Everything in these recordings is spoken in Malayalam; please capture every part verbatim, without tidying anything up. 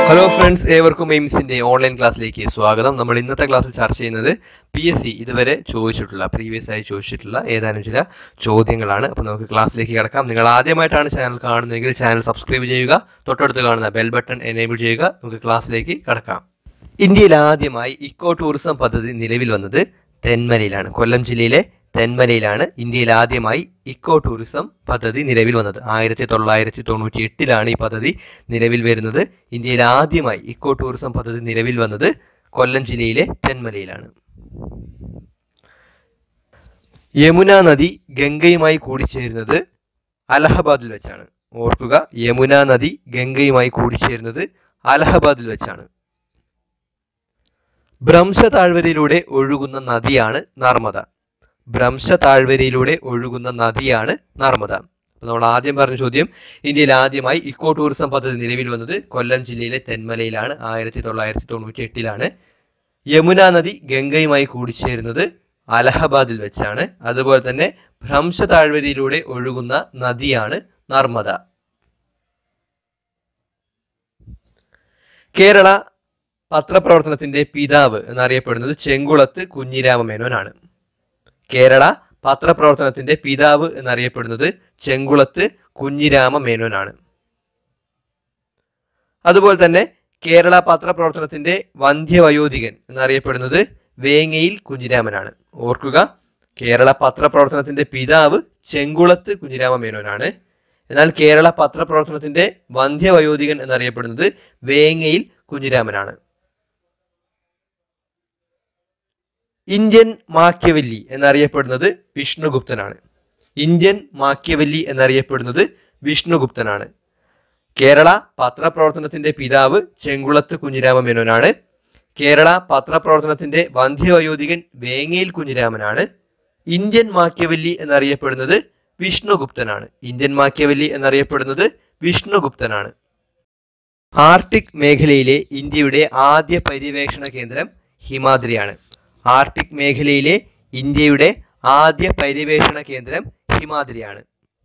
ഹലോ ഫ്രണ്ട്സ്, ഏവർക്കും എയിംസിന്റെ ഓൺലൈൻ ക്ലാസ്സിലേക്ക് സ്വാഗതം. നമ്മൾ ഇന്നത്തെ ക്ലാസ്സിൽ ചർച്ച ചെയ്യുന്നത് പി എസ് സി ഇതുവരെ ചോദിച്ചിട്ടുള്ള പ്രീവിയസ് ആയി ചോദിച്ചിട്ടുള്ള ഏതാനും ചില ചോദ്യങ്ങളാണ്. അപ്പോൾ നമുക്ക് ക്ലാസ്സിലേക്ക് കിടക്കാം. നിങ്ങൾ ആദ്യമായിട്ടാണ് ചാനൽ കാണുന്നതെങ്കിൽ ചാനൽ സബ്സ്ക്രൈബ് ചെയ്യുക, തൊട്ടടുത്ത് കാണുന്ന ബെൽ ബട്ടൺ എനേബിൾ ചെയ്യുക. നമുക്ക് ക്ലാസ്സിലേക്ക് കിടക്കാം. ഇന്ത്യയിൽ ആദ്യമായി ഇക്കോ ടൂറിസം പദ്ധതി നിലവിൽ വന്നത് തെന്മലയിലാണ്. കൊല്ലം ജില്ലയിലെ തെന്മലയിലാണ് ഇന്ത്യയിൽ ആദ്യമായി ഇക്കോ ടൂറിസം പദ്ധതി നിലവിൽ വന്നത്. ആയിരത്തി തൊള്ളായിരത്തി തൊണ്ണൂറ്റി എട്ടിലാണ് ഈ പദ്ധതി നിലവിൽ വരുന്നത്. ഇന്ത്യയിൽ ആദ്യമായി ഇക്കോ ടൂറിസം പദ്ധതി നിലവിൽ വന്നത് കൊല്ലം ജില്ലയിലെ തെന്മലയിലാണ്. യമുന നദി ഗംഗയുമായി കൂടിച്ചേരുന്നത് അലഹബാദിൽ വെച്ചാണ്. ഓർക്കുക, യമുന നദി ഗംഗയുമായി കൂടിച്ചേരുന്നത് അലഹബാദിൽ വെച്ചാണ്. ഭ്രംശ താഴ്വരയിലൂടെ ഒഴുകുന്ന നദിയാണ് നർമ്മദ. ഭ്രംശ താഴ്വരയിലൂടെ ഒഴുകുന്ന നദിയാണ് നർമ്മദ. നമ്മൾ ആദ്യം പറഞ്ഞ ചോദ്യം, ഇന്ത്യയിൽ ആദ്യമായി ഇക്കോ ടൂറിസം പദ്ധതി നിലവിൽ വന്നത് കൊല്ലം ജില്ലയിലെ തെന്മലയിലാണ്. ആയിരത്തി തൊള്ളായിരത്തി തൊണ്ണൂറ്റി എട്ടിലാണ്. യമുന നദി ഗംഗയുമായി കൂടിച്ചേരുന്നത് അലഹബാദിൽ വെച്ചാണ്. അതുപോലെ തന്നെ ഭ്രംശ താഴ്വരയിലൂടെ ഒഴുകുന്ന നദിയാണ് നർമ്മദ. കേരള പത്രപ്രവർത്തനത്തിന്റെ പിതാവ് എന്നറിയപ്പെടുന്നത് ചെങ്കുളത്ത് കുഞ്ഞിരാമ മേനോനാണ്. കേരള പത്രപ്രവർത്തനത്തിന്റെ പിതാവ് എന്നറിയപ്പെടുന്നത് ചെങ്കുളത്ത് കുഞ്ഞിരാമ മേനോനാണ്. അതുപോലെ തന്നെ കേരള പത്രപ്രവർത്തനത്തിന്റെ വന്ധ്യവയോധികൻ എന്നറിയപ്പെടുന്നത് വേങ്ങയിൽ കുഞ്ഞിരാമനാണ്. ഓർക്കുക, കേരള പത്രപ്രവർത്തനത്തിന്റെ പിതാവ് ചെങ്കുളത്ത് കുഞ്ഞിരാമ മേനോനാണ്. എന്നാൽ കേരള പത്രപ്രവർത്തനത്തിന്റെ വന്ധ്യവയോധികൻ എന്നറിയപ്പെടുന്നത് വേങ്ങയിൽ കുഞ്ഞിരാമനാണ്. ഇന്ത്യൻ മാക്യവല്ലി എന്നറിയപ്പെടുന്നത് വിഷ്ണുഗുപ്തനാണ്. ഇന്ത്യൻ മാക്യവല്ലി എന്നറിയപ്പെടുന്നത് വിഷ്ണുഗുപ്തനാണ്. കേരള പത്രപ്രവർത്തനത്തിന്റെ പിതാവ് ചെങ്കുളത്ത് കുഞ്ഞിരാമ മേനോനാണ്. കേരള പത്രപ്രവർത്തനത്തിന്റെ വന്ധ്യവയോധികൻ വേങ്ങയിൽ കുഞ്ഞിരാമനാണ്. ഇന്ത്യൻ മാക്യവല്ലി എന്നറിയപ്പെടുന്നത് വിഷ്ണുഗുപ്തനാണ്. ഇന്ത്യൻ മാക്യവല്ലി എന്നറിയപ്പെടുന്നത് വിഷ്ണുഗുപ്തനാണ്. ആർട്ടിക് മേഖലയിലെ ഇന്ത്യയുടെ ആദ്യ പര്യവേക്ഷണ കേന്ദ്രം ഹിമാദ്രിയാണ്. ആർട്ടിക് മേഖലയിലെ ഇന്ത്യയുടെ ആദ്യ പര്യവേഷണ കേന്ദ്രം ഹിമാദ്രിയാണ്.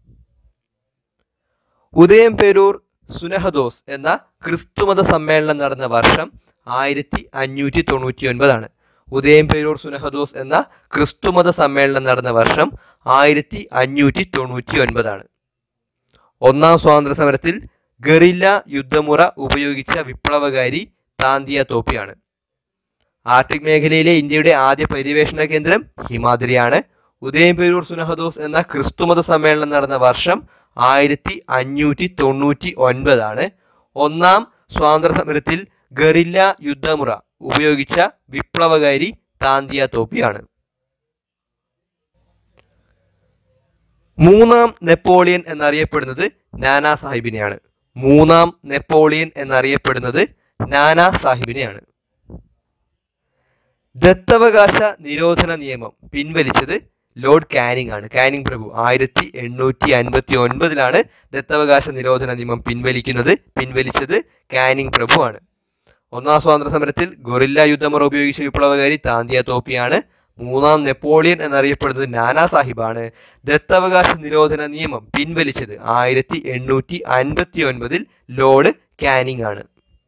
ഉദയംപേരൂർ സുനഹദോസ് എന്ന ക്രിസ്തുമത സമ്മേളനം നടന്ന വർഷം ആയിരത്തി അഞ്ഞൂറ്റി തൊണ്ണൂറ്റി ഒൻപതാണ്. ഉദയംപേരൂർ സുനഹദോസ് എന്ന ക്രിസ്തുമത സമ്മേളനം നടന്ന വർഷം ആയിരത്തി അഞ്ഞൂറ്റി തൊണ്ണൂറ്റി ഒൻപതാണ്. ഒന്നാം സ്വാതന്ത്ര്യ സമരത്തിൽ ഗറില്ല യുദ്ധമുറ ഉപയോഗിച്ച വിപ്ലവകാരി താന്തിയ തോപ്പിയാണ്. ആർട്ടിക് മേഖലയിലെ ഇന്ത്യയുടെ ആദ്യ പര്യവേഷണ കേന്ദ്രം ഹിമാദ്രിയാണ്. ഉദയംപേരൂർ സുനഹദോസ് എന്ന ക്രിസ്തുമത സമ്മേളനം നടന്ന വർഷം ആയിരത്തി അഞ്ഞൂറ്റി തൊണ്ണൂറ്റി ഒൻപതാണ്. ഒന്നാം സ്വാതന്ത്ര്യ സമരത്തിൽ ഗറില്ല യുദ്ധമുറ ഉപയോഗിച്ച വിപ്ലവകാരി താന്തിയ തോപ്പിയാണ്. മൂന്നാം നെപ്പോളിയൻ എന്നറിയപ്പെടുന്നത് നാനാ സാഹിബിനെയാണ്. മൂന്നാം നെപ്പോളിയൻ എന്നറിയപ്പെടുന്നത് നാനാ സാഹിബിനെയാണ്. ദത്തവകാശ നിരോധന നിയമം പിൻവലിച്ചത് ലോർഡ് കാനിങ് ആണ്. കാനിങ് പ്രഭു ആയിരത്തി എണ്ണൂറ്റി അൻപത്തി ഒൻപതിലാണ് ദത്തവകാശ നിരോധന നിയമം പിൻവലിക്കുന്നത്. പിൻവലിച്ചത് കാനിങ് പ്രഭു ആണ്. ഒന്നാം സ്വാതന്ത്ര്യ സമരത്തിൽ ഗൊറില്ല യുദ്ധമുറ ഉപയോഗിച്ച വിപ്ലവകാരി താന്തിയ തോപ്പിയാണ്. മൂന്നാം നെപ്പോളിയൻ എന്നറിയപ്പെടുന്നത് നാനാ സാഹിബാണ്. ദത്തവകാശ നിരോധന നിയമം പിൻവലിച്ചത് ആയിരത്തി എണ്ണൂറ്റി അൻപത്തി ഒൻപതിൽ ലോർഡ് കാനിങ് ആണ്.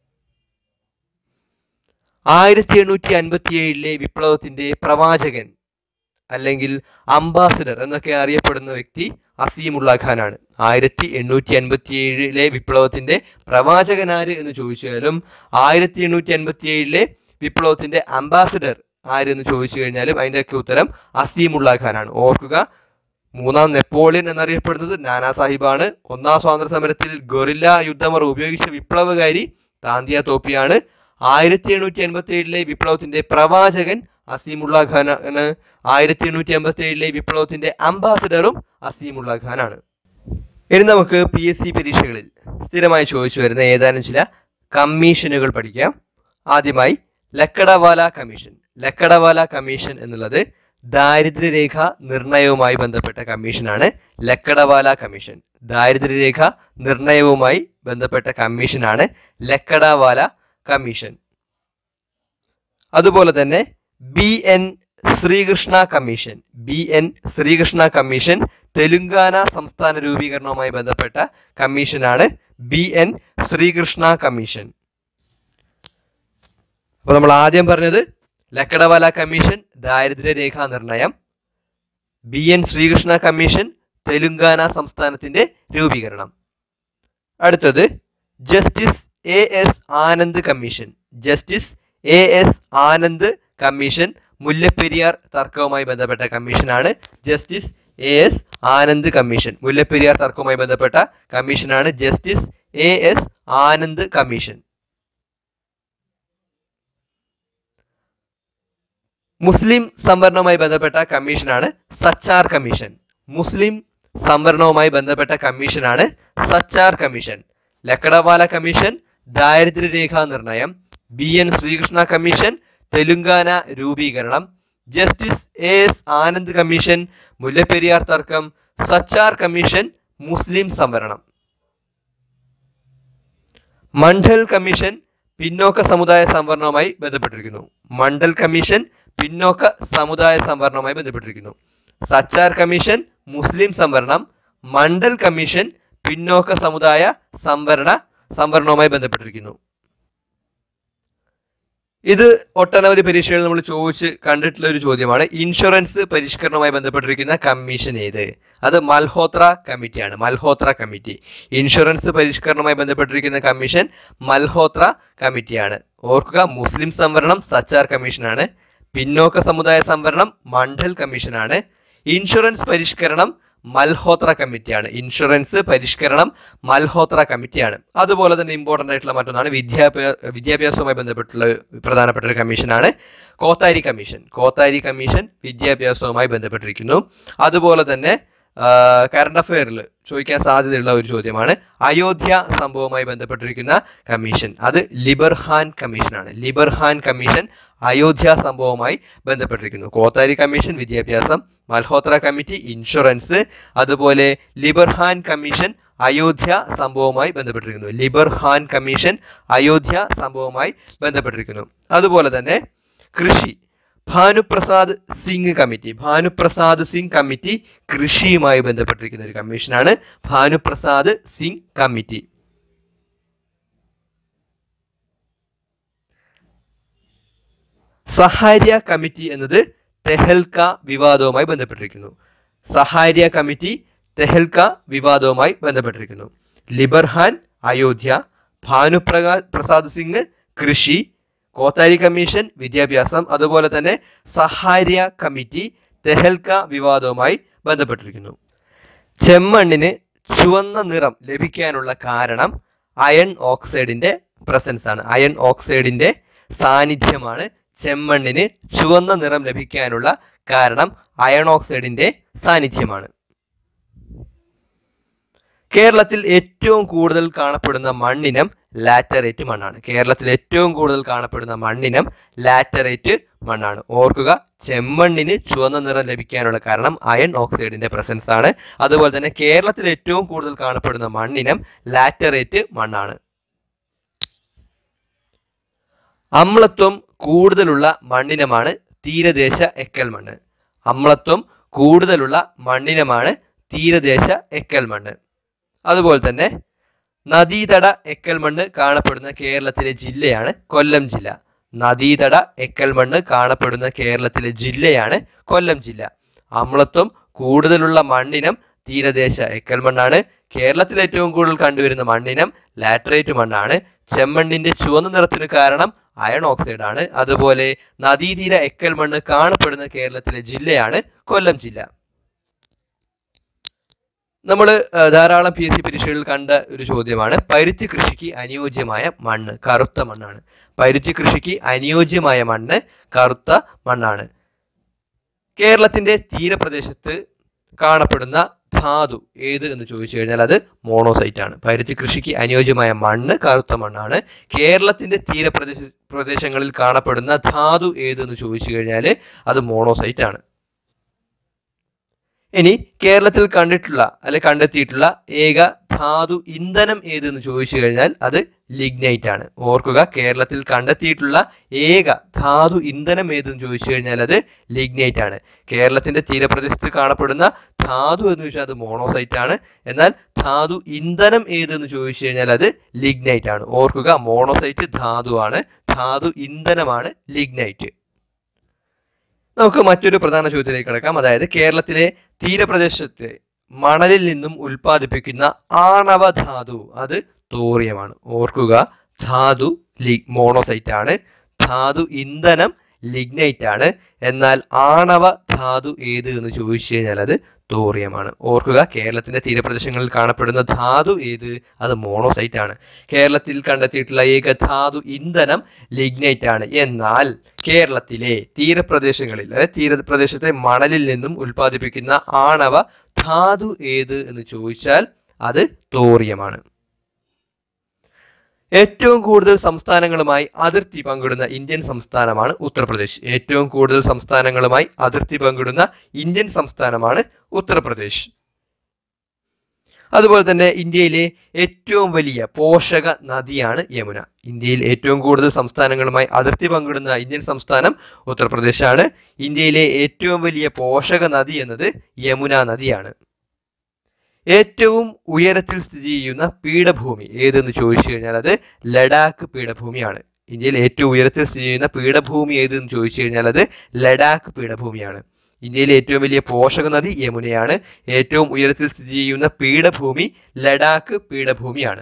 ആയിരത്തി എണ്ണൂറ്റി അൻപത്തി ഏഴിലെ വിപ്ലവത്തിന്റെ പ്രവാചകൻ അല്ലെങ്കിൽ അംബാസിഡർ എന്നൊക്കെ അറിയപ്പെടുന്ന വ്യക്തി അസീമുള്ള ഖാനാണ്. ആയിരത്തി എണ്ണൂറ്റി അൻപത്തി ഏഴിലെ വിപ്ലവത്തിന്റെ പ്രവാചകൻ ആര് എന്ന് ചോദിച്ചാലും ആയിരത്തി എണ്ണൂറ്റി അൻപത്തി ഏഴിലെ വിപ്ലവത്തിന്റെ അംബാസിഡർ ആര് എന്ന് ചോദിച്ചു കഴിഞ്ഞാലും അതിൻ്റെയൊക്കെ ഉത്തരം അസീമുള്ള ഖാനാണ്. ഓർക്കുക, മൂന്നാം നെപ്പോളിയൻ എന്നറിയപ്പെടുന്നത് നാനാ സാഹിബാണ്. ഒന്നാം സ്വാതന്ത്ര്യ സമരത്തിൽ ഗൊറില്ല യുദ്ധമുറ ഉപയോഗിച്ച വിപ്ലവകാരി താന്തിയ തോപ്പിയാണ്. ആയിരത്തി എണ്ണൂറ്റി അൻപത്തി ഏഴിലെ വിപ്ലവത്തിന്റെ പ്രവാചകൻ അസീമുള്ള ഖാനാണ്. ആയിരത്തി എണ്ണൂറ്റി അമ്പത്തി ഏഴിലെ വിപ്ലവത്തിന്റെ അംബാസിഡറും അസീമുള്ള ഖാനാണ്. ഇനി നമുക്ക് പി എസ് സി പരീക്ഷകളിൽ സ്ഥിരമായി ചോദിച്ചു വരുന്ന ഏതാനും ചില കമ്മീഷനുകൾ പഠിക്കാം. ആദ്യമായി ലക്കടവാല കമ്മീഷൻ. ലക്കടവാല കമ്മീഷൻ എന്നുള്ളത് ദാരിദ്ര്യരേഖ നിർണയവുമായി ബന്ധപ്പെട്ട കമ്മീഷനാണ്. ലക്കടവാല കമ്മീഷൻ ദാരിദ്ര്യരേഖ നിർണയവുമായി ബന്ധപ്പെട്ട കമ്മീഷനാണ് ലക്കടവാല കമ്മീഷൻ. അതുപോലെ തന്നെ B N Srikrishna commission. B N Srikrishna commission Telangana സംസ്ഥാന രൂപീകരണവുമായി ബന്ധപ്പെട്ട കമ്മീഷനാണ് ബി എൻ ശ്രീകൃഷ്ണ കമ്മീഷൻ. അപ്പോൾ നമ്മൾ ആദ്യം പറഞ്ഞത് ലക്കടവാല കമ്മീഷൻ ദാരിദ്ര്യരേഖാ നിർണയം, B N Srikrishna commission Telangana സംസ്ഥാനത്തിന്റെ രൂപീകരണം. അടുത്തത് justice A S Anand commission. Justice A S Anand commission Mullaperiyar തർക്കവുമായി ബന്ധപ്പെട്ട കമ്മീഷനാണ്. Justice A S Anand commission Mullaperiyar തർക്കവുമായി ബന്ധപ്പെട്ട കമ്മീഷനാണ് justice A S Anand commission. മുസ്ലിം സംവരണവുമായി ബന്ധപ്പെട്ട കമ്മീഷനാണ് സച്ചാർ കമ്മീഷൻ. മുസ്ലിം സംവരണവുമായി ബന്ധപ്പെട്ട കമ്മീഷനാണ് സച്ചാർ കമ്മീഷൻ. ലക്കടവാല കമ്മീഷൻ ദാരിദ്ര്യരേഖാ നിർണയം, B N Srikrishna commission Telangana രൂപീകരണം, justice A S Anand commission Mullaperiyar തർക്കം, സച്ചാർ കമ്മീഷൻ മുസ്ലിം സംവരണം. മണ്ഡൽ കമ്മീഷൻ പിന്നോക്ക സമുദായ സംവരണവുമായി ബന്ധപ്പെട്ടിരിക്കുന്നു. മണ്ഡൽ കമ്മീഷൻ പിന്നോക്ക സമുദായ സംവരണവുമായി ബന്ധപ്പെട്ടിരിക്കുന്നു. സച്ചാർ കമ്മീഷൻ മുസ്ലിം സംവരണം, മണ്ഡൽ കമ്മീഷൻ പിന്നോക്ക സമുദായ സംവരണ സംവരണവുമായി ബന്ധപ്പെട്ടിരിക്കുന്നു. ഇത് ഒട്ടനവധി പരീക്ഷകൾ നമ്മൾ ചോദിച്ച് കണ്ടിട്ടുള്ള ഒരു ചോദ്യമാണ്. ഇൻഷുറൻസ് പരിഷ്കരണവുമായി ബന്ധപ്പെട്ടിരിക്കുന്ന കമ്മീഷൻ ഏത്? അത് മൽഹോത്ര കമ്മിറ്റിയാണ്. മൽഹോത്ര കമ്മിറ്റി. ഇൻഷുറൻസ് പരിഷ്കരണവുമായി ബന്ധപ്പെട്ടിരിക്കുന്ന കമ്മീഷൻ മൽഹോത്ര കമ്മിറ്റിയാണ്. ഓർക്കുക, മുസ്ലിം സംവരണം സച്ചാർ കമ്മീഷനാണ്, പിന്നോക്ക സമുദായ സംവരണം മണ്ഡൽ കമ്മീഷനാണ്, ഇൻഷുറൻസ് പരിഷ്കരണം മൽഹോത്ര കമ്മിറ്റിയാണ്. ഇൻഷുറൻസ് പരിഷ്കരണം മൽഹോത്ര കമ്മിറ്റിയാണ്. അതുപോലെ തന്നെ ഇമ്പോർട്ടൻ്റ് ആയിട്ടുള്ള മറ്റൊന്നാണ് വിദ്യാഭ്യാസ വിദ്യാഭ്യാസവുമായി ബന്ധപ്പെട്ടുള്ള പ്രധാനപ്പെട്ട ഒരു കമ്മീഷനാണ് കോത്താരി കമ്മീഷൻ. കോത്താരി കമ്മീഷൻ വിദ്യാഭ്യാസവുമായി ബന്ധപ്പെട്ടിരിക്കുന്നു. അതുപോലെ തന്നെ കറണ്ട് അഫെയറിൽ ചോദിക്കാൻ സാധ്യതയുള്ള ഒരു ചോദ്യമാണ് അയോധ്യ സംഭവവുമായി ബന്ധപ്പെട്ടിരിക്കുന്ന കമ്മീഷൻ. അത് ലിബർഹാൻ കമ്മീഷനാണ്. ലിബർഹാൻ കമ്മീഷൻ അയോധ്യ സംഭവവുമായി ബന്ധപ്പെട്ടിരിക്കുന്നു. കോത്താരി കമ്മീഷൻ വിദ്യാഭ്യാസം, മൽഹോത്ര കമ്മിറ്റി ഇൻഷുറൻസ്, അതുപോലെ ലിബർഹാൻ കമ്മീഷൻ അയോധ്യ സംഭവവുമായി ബന്ധപ്പെട്ടിരിക്കുന്നു. ലിബർഹാൻ കമ്മീഷൻ അയോധ്യ സംഭവവുമായി ബന്ധപ്പെട്ടിരിക്കുന്നു. അതുപോലെ തന്നെ കൃഷി, ഭാനുപ്രസാദ് സിംഗ് കമ്മിറ്റി. ഭാനുപ്രസാദ് സിംഗ് കമ്മിറ്റി കൃഷിയുമായി ബന്ധപ്പെട്ടിരിക്കുന്ന ഒരു കമ്മീഷനാണ് ഭാനുപ്രസാദ് സിംഗ് കമ്മിറ്റി. സഹാര്യ കമ്മിറ്റി എന്നത് തെഹൽക്ക വിവാദവുമായി ബന്ധപ്പെട്ടിരിക്കുന്നു. സഹാര്യ കമ്മിറ്റി തെഹൽക്ക വിവാദവുമായി ബന്ധപ്പെട്ടിരിക്കുന്നു. ലിബർഹാൻ അയോധ്യ, ഭാനുപ്രകാ പ്രസാദ് സിംഗ് കൃഷി, കോത്താരി കമ്മീഷൻ വിദ്യാഭ്യാസം, അതുപോലെ തന്നെ സഹാര്യ കമ്മിറ്റി തെഹൽക്ക വിവാദവുമായി ബന്ധപ്പെട്ടിരിക്കുന്നു. ചെമ്മണ്ണിന് ചുവന്ന നിറം ലഭിക്കാനുള്ള കാരണം അയൺ ഓക്സൈഡിന്റെ പ്രസൻസ് ആണ്. അയൺ ഓക്സൈഡിന്റെ സാന്നിധ്യമാണ് ചെമ്മണ്ണിന് ചുവന്ന നിറം ലഭിക്കാനുള്ള കാരണം അയൺ ഓക്സൈഡിന്റെ സാന്നിധ്യമാണ്. കേരളത്തിൽ ഏറ്റവും കൂടുതൽ കാണപ്പെടുന്ന മണ്ണിനം ലാറ്ററേറ്റ് മണ്ണാണ്. കേരളത്തിൽ ഏറ്റവും കൂടുതൽ കാണപ്പെടുന്ന മണ്ണിനം ലാറ്ററേറ്റ് മണ്ണാണ്. ഓർക്കുക, ചെമ്മണ്ണിന് ചുവന്ന നിറം ലഭിക്കാനുള്ള കാരണം അയൺ ഓക്സൈഡിന്റെ പ്രസൻസ് ആണ്. അതുപോലെ തന്നെ കേരളത്തിൽ ഏറ്റവും കൂടുതൽ കാണപ്പെടുന്ന മണ്ണിനം ലാറ്ററേറ്റ് മണ്ണാണ്. അമ്ലത്വം കൂടുതലുള്ള മണ്ണിനമാണ് തീരദേശ എക്കൽ മണ്ണ്. അമ്ലത്വം കൂടുതലുള്ള മണ്ണിനമാണ് തീരദേശ എക്കൽ മണ്ണ്. അതുപോലെ തന്നെ നദീതട എക്കൽ മണ്ണ് കാണപ്പെടുന്ന കേരളത്തിലെ ജില്ലയാണ് കൊല്ലം ജില്ല. നദീതട എക്കൽ മണ്ണ് കാണപ്പെടുന്ന കേരളത്തിലെ ജില്ലയാണ് കൊല്ലം ജില്ല. അമ്ലത്വം കൂടുതലുള്ള മണ്ണിനം തീരദേശ എക്കൽ മണ്ണാണ്. കേരളത്തിൽ ഏറ്റവും കൂടുതൽ കണ്ടുവരുന്ന മണ്ണിനം ലാറ്ററേറ്റ് മണ്ണാണ്. ചെമ്മണ്ണിന്റെ ചുവന്ന നിറത്തിന് കാരണം അയൺ ഓക്സൈഡ് ആണ്. അതുപോലെ നദീതീര എക്കൽ മണ്ണ് കാണപ്പെടുന്ന കേരളത്തിലെ ജില്ലയാണ് കൊല്ലം ജില്ല. നമ്മൾ ധാരാളം പി എസ് സി പരീക്ഷകളിൽ കണ്ട ഒരു ചോദ്യമാണ് പരുത്തി കൃഷിക്ക് അനുയോജ്യമായ മണ്ണ്. കറുത്ത മണ്ണാണ്. പരുത്തി കൃഷിക്ക് അനുയോജ്യമായ മണ്ണ് കറുത്ത മണ്ണാണ്. കേരളത്തിന്റെ തീരപ്രദേശത്ത് കാണപ്പെടുന്ന ധാതു ഏത് എന്ന് ചോദിച്ചു കഴിഞ്ഞാൽ അത് മോണോസൈറ്റ് ആണ്. പരുത്തി കൃഷിക്ക് അനുയോജ്യമായ മണ്ണ് കറുത്ത മണ്ണാണ്. കേരളത്തിന്റെ തീരപ്രദേശ പ്രദേശങ്ങളിൽ കാണപ്പെടുന്ന ധാതു ഏത് എന്ന് ചോദിച്ചു കഴിഞ്ഞാൽ അത് മോണോസൈറ്റ് ആണ്. ഇനി കേരളത്തിൽ കണ്ടിട്ടുള്ള അല്ലെ കണ്ടെത്തിയിട്ടുള്ള ഏക ധാതു ഇന്ധനം ഏതെന്ന് ചോദിച്ചു കഴിഞ്ഞാൽ അത് ലിഗ്നൈറ്റ് ആണ്. ഓർക്കുക, കേരളത്തിൽ കണ്ടെത്തിയിട്ടുള്ള ഏക ധാതു ഇന്ധനം ഏതെന്ന് ചോദിച്ചു കഴിഞ്ഞാൽ അത് ലിഗ്നൈറ്റ് ആണ്. കേരളത്തിന്റെ തീരപ്രദേശത്ത് കാണപ്പെടുന്ന ധാതു എന്ന് ചോദിച്ചാൽ അത് മോണോസൈറ്റ് ആണ്. എന്നാൽ ധാതു ഇന്ധനം ഏതെന്ന് ചോദിച്ചു കഴിഞ്ഞാൽ അത് ലിഗ്നൈറ്റ് ആണ്. ഓർക്കുക, മോണോസൈറ്റ് ധാതു ആണ്, ധാതു ഇന്ധനമാണ് ലിഗ്നൈറ്റ്. നമുക്ക് മറ്റൊരു പ്രധാന ചോദ്യത്തിലേക്ക് കിടക്കാം. അതായത് കേരളത്തിലെ തീരപ്രദേശത്തെ മണലിൽ നിന്നും ഉൽപ്പാദിപ്പിക്കുന്ന ആണവ ധാതു അത് തോറിയമാണ്. ഓർക്കുക, ധാതു ലിഗ് മോണോസൈറ്റ് ആണ്, ധാതു ഇന്ധനം ലിഗ്നൈറ്റ് ആണ്. എന്നാൽ ആണവ ധാതു ഏത് എന്ന് ചോദിച്ചു കഴിഞ്ഞാൽ അത് തോറിയമാണ്. ഓർക്കുക, കേരളത്തിന്റെ തീരപ്രദേശങ്ങളിൽ കാണപ്പെടുന്ന ധാതു ഏത്? അത് മോണോസൈറ്റ് ആണ്. കേരളത്തിൽ കണ്ടെത്തിയിട്ടുള്ള ഏക ധാതു ഇന്ധനം ലിഗ്നൈറ്റ് ആണ്. എന്നാൽ കേരളത്തിലെ തീരപ്രദേശങ്ങളിൽ അതായത് തീരപ്രദേശത്തെ മണലിൽ നിന്നും ഉൽപ്പാദിപ്പിക്കുന്ന ആണവ ധാതു ഏത് എന്ന് ചോദിച്ചാൽ അത് തോറിയമാണ്. ഏറ്റവും കൂടുതൽ സംസ്ഥാനങ്ങളുമായി അതിർത്തി പങ്കിടുന്ന ഇന്ത്യൻ സംസ്ഥാനമാണ് ഉത്തർപ്രദേശ്. ഏറ്റവും കൂടുതൽ സംസ്ഥാനങ്ങളുമായി അതിർത്തി പങ്കിടുന്ന ഇന്ത്യൻ സംസ്ഥാനമാണ് ഉത്തർപ്രദേശ്. അതുപോലെ തന്നെ ഇന്ത്യയിലെ ഏറ്റവും വലിയ പോഷക നദിയാണ് യമുന. ഇന്ത്യയിൽ ഏറ്റവും കൂടുതൽ സംസ്ഥാനങ്ങളുമായി അതിർത്തി പങ്കിടുന്ന ഇന്ത്യൻ സംസ്ഥാനം ഉത്തർപ്രദേശാണ്. ഇന്ത്യയിലെ ഏറ്റവും വലിയ പോഷക നദി എന്നത് യമുന നദിയാണ്. ഏറ്റവും ഉയരത്തിൽ സ്ഥിതി ചെയ്യുന്ന പീഠഭൂമി ഏതെന്ന് ചോദിച്ചു കഴിഞ്ഞാൽ അത് ലഡാക്ക് പീഠഭൂമിയാണ്. ഇന്ത്യയിൽ ഏറ്റവും ഉയരത്തിൽ സ്ഥിതി ചെയ്യുന്ന പീഠഭൂമി ഏതെന്ന് ചോദിച്ചു കഴിഞ്ഞാൽ അത് ലഡാക്ക് പീഠഭൂമിയാണ്. ഇന്ത്യയിലെ ഏറ്റവും വലിയ പോഷക നദി യമുനയാണ്. ഏറ്റവും ഉയരത്തിൽ സ്ഥിതി ചെയ്യുന്ന പീഠഭൂമി ലഡാക്ക് പീഠഭൂമിയാണ്.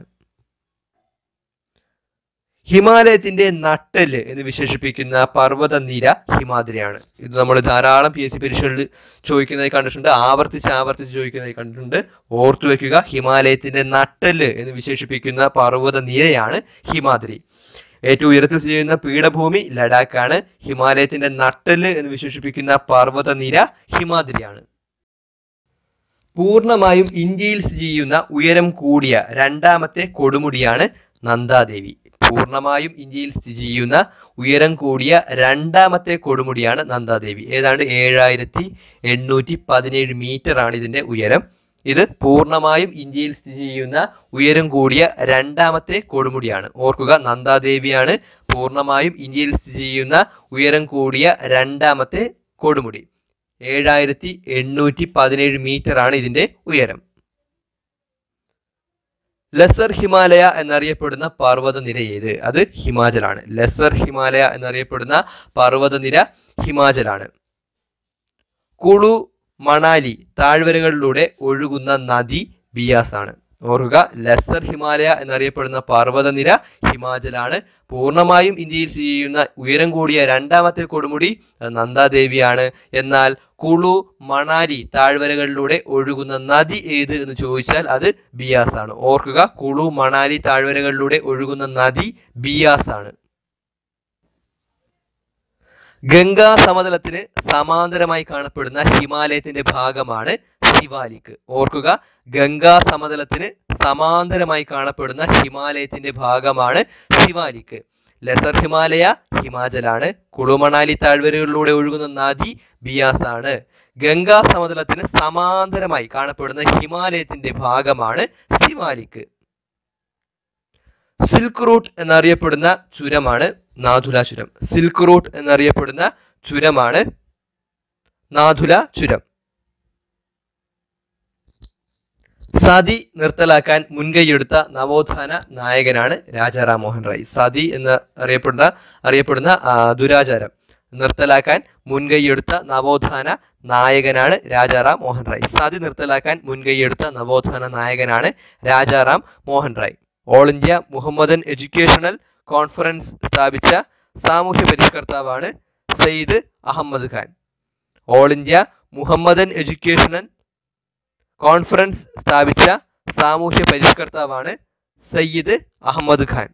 ഹിമാലയത്തിന്റെ നട്ടെല്ല് എന്ന് വിശേഷിപ്പിക്കുന്ന പർവ്വത നിര ഹിമാദ്രിയാണ്. ഇത് നമ്മൾ ധാരാളം പി എസ് സി പരീക്ഷകളിൽ ചോദിക്കുന്നതായി കണ്ടിട്ടുണ്ട്, ആവർത്തിച്ച് ആവർത്തിച്ച് ചോദിക്കുന്നതായി കണ്ടിട്ടുണ്ട്. ഓർത്തു വെക്കുക, ഹിമാലയത്തിന്റെ നട്ടെല്ല് എന്ന് വിശേഷിപ്പിക്കുന്ന പർവ്വത നിരയാണ് ഹിമാദ്രി. ഏറ്റവും ഉയരത്തിൽ സ്ഥിതി ചെയ്യുന്ന പീഠഭൂമി ലഡാക്കാണ്. ഹിമാലയത്തിന്റെ നട്ടെല്ല് എന്ന് വിശേഷിപ്പിക്കുന്ന പർവ്വത നിര ഹിമാദ്രിയാണ്. പൂർണ്ണമായും ഇന്ത്യയിൽ സ്ഥിതി ചെയ്യുന്ന ഉയരം കൂടിയ രണ്ടാമത്തെ കൊടുമുടിയാണ് നന്ദാദേവി. പൂർണ്ണമായും ഇന്ത്യയിൽ സ്ഥിതി ചെയ്യുന്ന ഉയരം കൂടിയ രണ്ടാമത്തെ കൊടുമുടിയാണ് നന്ദാദേവി. ഏതാണ്ട് ഏഴായിരത്തി എണ്ണൂറ്റി പതിനേഴ് മീറ്റർ ആണ് ഇതിന്റെ ഉയരം. ഇത് പൂർണ്ണമായും ഇന്ത്യയിൽ സ്ഥിതി ചെയ്യുന്ന ഉയരം കൂടിയ രണ്ടാമത്തെ കൊടുമുടിയാണ്. ഓർക്കുക, നന്ദാദേവിയാണ് പൂർണ്ണമായും ഇന്ത്യയിൽ സ്ഥിതി ചെയ്യുന്ന ഉയരം കൂടിയ രണ്ടാമത്തെ കൊടുമുടി. ഏഴായിരത്തി എണ്ണൂറ്റി പതിനേഴ് മീറ്റർ ആണ് ഇതിന്റെ ഉയരം. ലെസർ ഹിമാലയ എന്നറിയപ്പെടുന്ന പർവ്വതനിര ഏത്? അത് ഹിമാചലാണ്. ലെസർ ഹിമാലയ എന്നറിയപ്പെടുന്ന പർവ്വതനിര ഹിമാചലാണ്. കുളു മണാലി താഴ്വരകളിലൂടെ ഒഴുകുന്ന നദി ബിയാസ് ആണ്. ഓർക്കുക, ലെസർ ഹിമാലയ എന്നറിയപ്പെടുന്ന പർവ്വതനിര ഹിമാചലാണ്. പൂർണ്ണമായും ഇന്ത്യയിൽ സ്ഥിതി ചെയ്യുന്ന ഉയരം കൂടിയ രണ്ടാമത്തെ കൊടുമുടി നന്ദാദേവിയാണ്. എന്നാൽ കുളു മണാലി താഴ്വരകളിലൂടെ ഒഴുകുന്ന നദി ഏത് എന്ന് ചോദിച്ചാൽ അത് ബിയാസ് ആണ്. ഓർക്കുക, കുളു മണാലി താഴ്വരകളിലൂടെ ഒഴുകുന്ന നദി ബിയാസ് ആണ്. ഗംഗാ സമതലത്തിന് സമാന്തരമായി കാണപ്പെടുന്ന ഹിമാലയത്തിന്റെ ഭാഗമാണ് സിവാലിക്. ഓർക്കുക, ഗംഗാ സമതലത്തിന് സമാന്തരമായി കാണപ്പെടുന്ന ഹിമാലയത്തിന്റെ ഭാഗമാണ് സിവാലിക്. ലെസർ ഹിമാലയ ഹിമാചലാണ്. കുളുമണാലി താഴ്വരകളിലൂടെ ഒഴുകുന്ന നദി ബിയാസ് ആണ്. ഗംഗാ സമതലത്തിന് സമാന്തരമായി കാണപ്പെടുന്ന ഹിമാലയത്തിന്റെ ഭാഗമാണ് സിവാലിക്. സിൽക്ക് റൂട്ട് എന്നറിയപ്പെടുന്ന ചുരമാണ് നാഥുല ചുരം. സിൽക്ക് റൂട്ട് എന്നറിയപ്പെടുന്ന ചുരമാണ് നാഥുല ചുരം. സതി നിർത്തലാക്കാൻ മുൻകൈയെടുത്ത നവോത്ഥാന നായകനാണ് രാജാറാം മോഹൻ റായ്. സതി എന്ന് അറിയപ്പെടുന്ന അറിയപ്പെടുന്ന ദുരാചാരം നിർത്തലാക്കാൻ മുൻകൈയെടുത്ത നവോത്ഥാന നായകനാണ് രാജാറാം മോഹൻ റായ്. സതി നിർത്തലാക്കാൻ മുൻകൈയെടുത്ത നവോത്ഥാന നായകനാണ് Rajaram Mohan Roy. All India Muhammadan educational conference സ്ഥാപിച്ച സാമൂഹ്യ പരിഷ്കർത്താവാണ് Syed Ahmed Khan. All India Muhammadan educational conference സ്ഥാപിച്ച സാമൂഹ്യ പരിഷ്കർത്താവാണ് സയ്യിദ് അഹമ്മദ് ഖാൻ.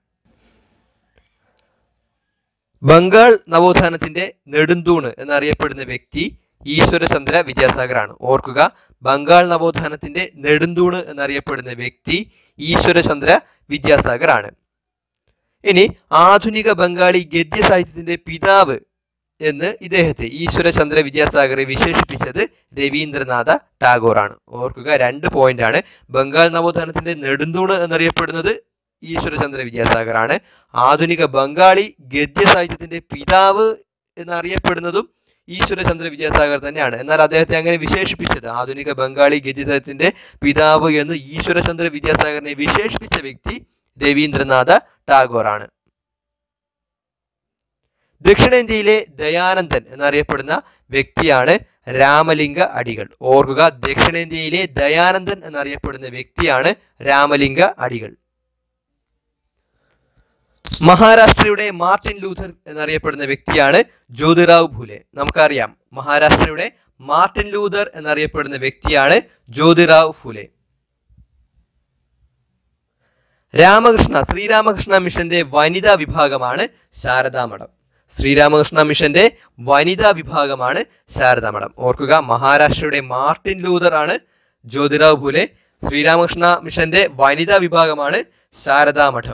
ബംഗാൾ നവോത്ഥാനത്തിന്റെ നെടുന്തൂണ് എന്നറിയപ്പെടുന്ന വ്യക്തി ഈശ്വരചന്ദ്ര വിദ്യാസാഗർ ആണ്. ഓർക്കുക, ബംഗാൾ നവോത്ഥാനത്തിന്റെ നെടുന്തൂണ് എന്നറിയപ്പെടുന്ന വ്യക്തി ഈശ്വരചന്ദ്ര വിദ്യാസാഗർ ആണ്. ഇനി ആധുനിക ബംഗാളി ഗദ്യ സാഹിത്യത്തിന്റെ പിതാവ് എന്ന് ഇദ്ദേഹത്തെ ഈശ്വരചന്ദ്ര വിദ്യാസാഗറെ വിശേഷിപ്പിച്ചത് രവീന്ദ്രനാഥ ടാഗോർ ആണ്. ഓർക്കുക, രണ്ട് പോയിന്റ് ആണ്. ബംഗാൾ നവോത്ഥാനത്തിന്റെ നെടുന്തൂണ് എന്നറിയപ്പെടുന്നത് ഈശ്വരചന്ദ്ര വിദ്യാസാഗർ ആണ്. ആധുനിക ബംഗാളി ഗദ്യ സാഹിത്യത്തിന്റെ പിതാവ് എന്നറിയപ്പെടുന്നതും ഈശ്വരചന്ദ്ര വിദ്യാസാഗർ തന്നെയാണ്. എന്നാൽ അദ്ദേഹത്തെ അങ്ങനെ വിശേഷിപ്പിച്ചത്, ആധുനിക ബംഗാളി ഗദ്യ സാഹിത്യത്തിന്റെ പിതാവ് എന്ന് ഈശ്വരചന്ദ്ര വിദ്യാസാഗറിനെ വിശേഷിപ്പിച്ച വ്യക്തി രവീന്ദ്രനാഥ ടാഗോർ ആണ്. ദക്ഷിണേന്ത്യയിലെ ദയാനന്ദൻ എന്നറിയപ്പെടുന്ന വ്യക്തിയാണ് രാമലിംഗ അടികൾ. ഓർക്കുക, ദക്ഷിണേന്ത്യയിലെ ദയാനന്ദൻ എന്നറിയപ്പെടുന്ന വ്യക്തിയാണ് രാമലിംഗ അടികൾ. മഹാരാഷ്ട്രയുടെ മാർട്ടിൻ ലൂഥർ എന്നറിയപ്പെടുന്ന വ്യക്തിയാണ് ജ്യോതിറാവ് ഫുലെ. നമുക്കറിയാം, മഹാരാഷ്ട്രയുടെ മാർട്ടിൻ ലൂഥർ എന്നറിയപ്പെടുന്ന വ്യക്തിയാണ് ജ്യോതിറാവ് ഫുലെ. രാമകൃഷ്ണ ശ്രീരാമകൃഷ്ണ മിഷന്റെ വനിതാ വിഭാഗമാണ് ശാരദാമഠം. ശ്രീരാമകൃഷ്ണ മിഷന്റെ വനിതാ വിഭാഗമാണ് ശാരദാമഠം. ഓർക്കുക, മഹാരാഷ്ട്രയുടെ മാർട്ടിൻ ലൂഥർ ആണ് ജ്യോതിറാവ് ഫുലെ. ശ്രീരാമകൃഷ്ണ മിഷന്റെ വനിതാ വിഭാഗമാണ് ശാരദാമഠം.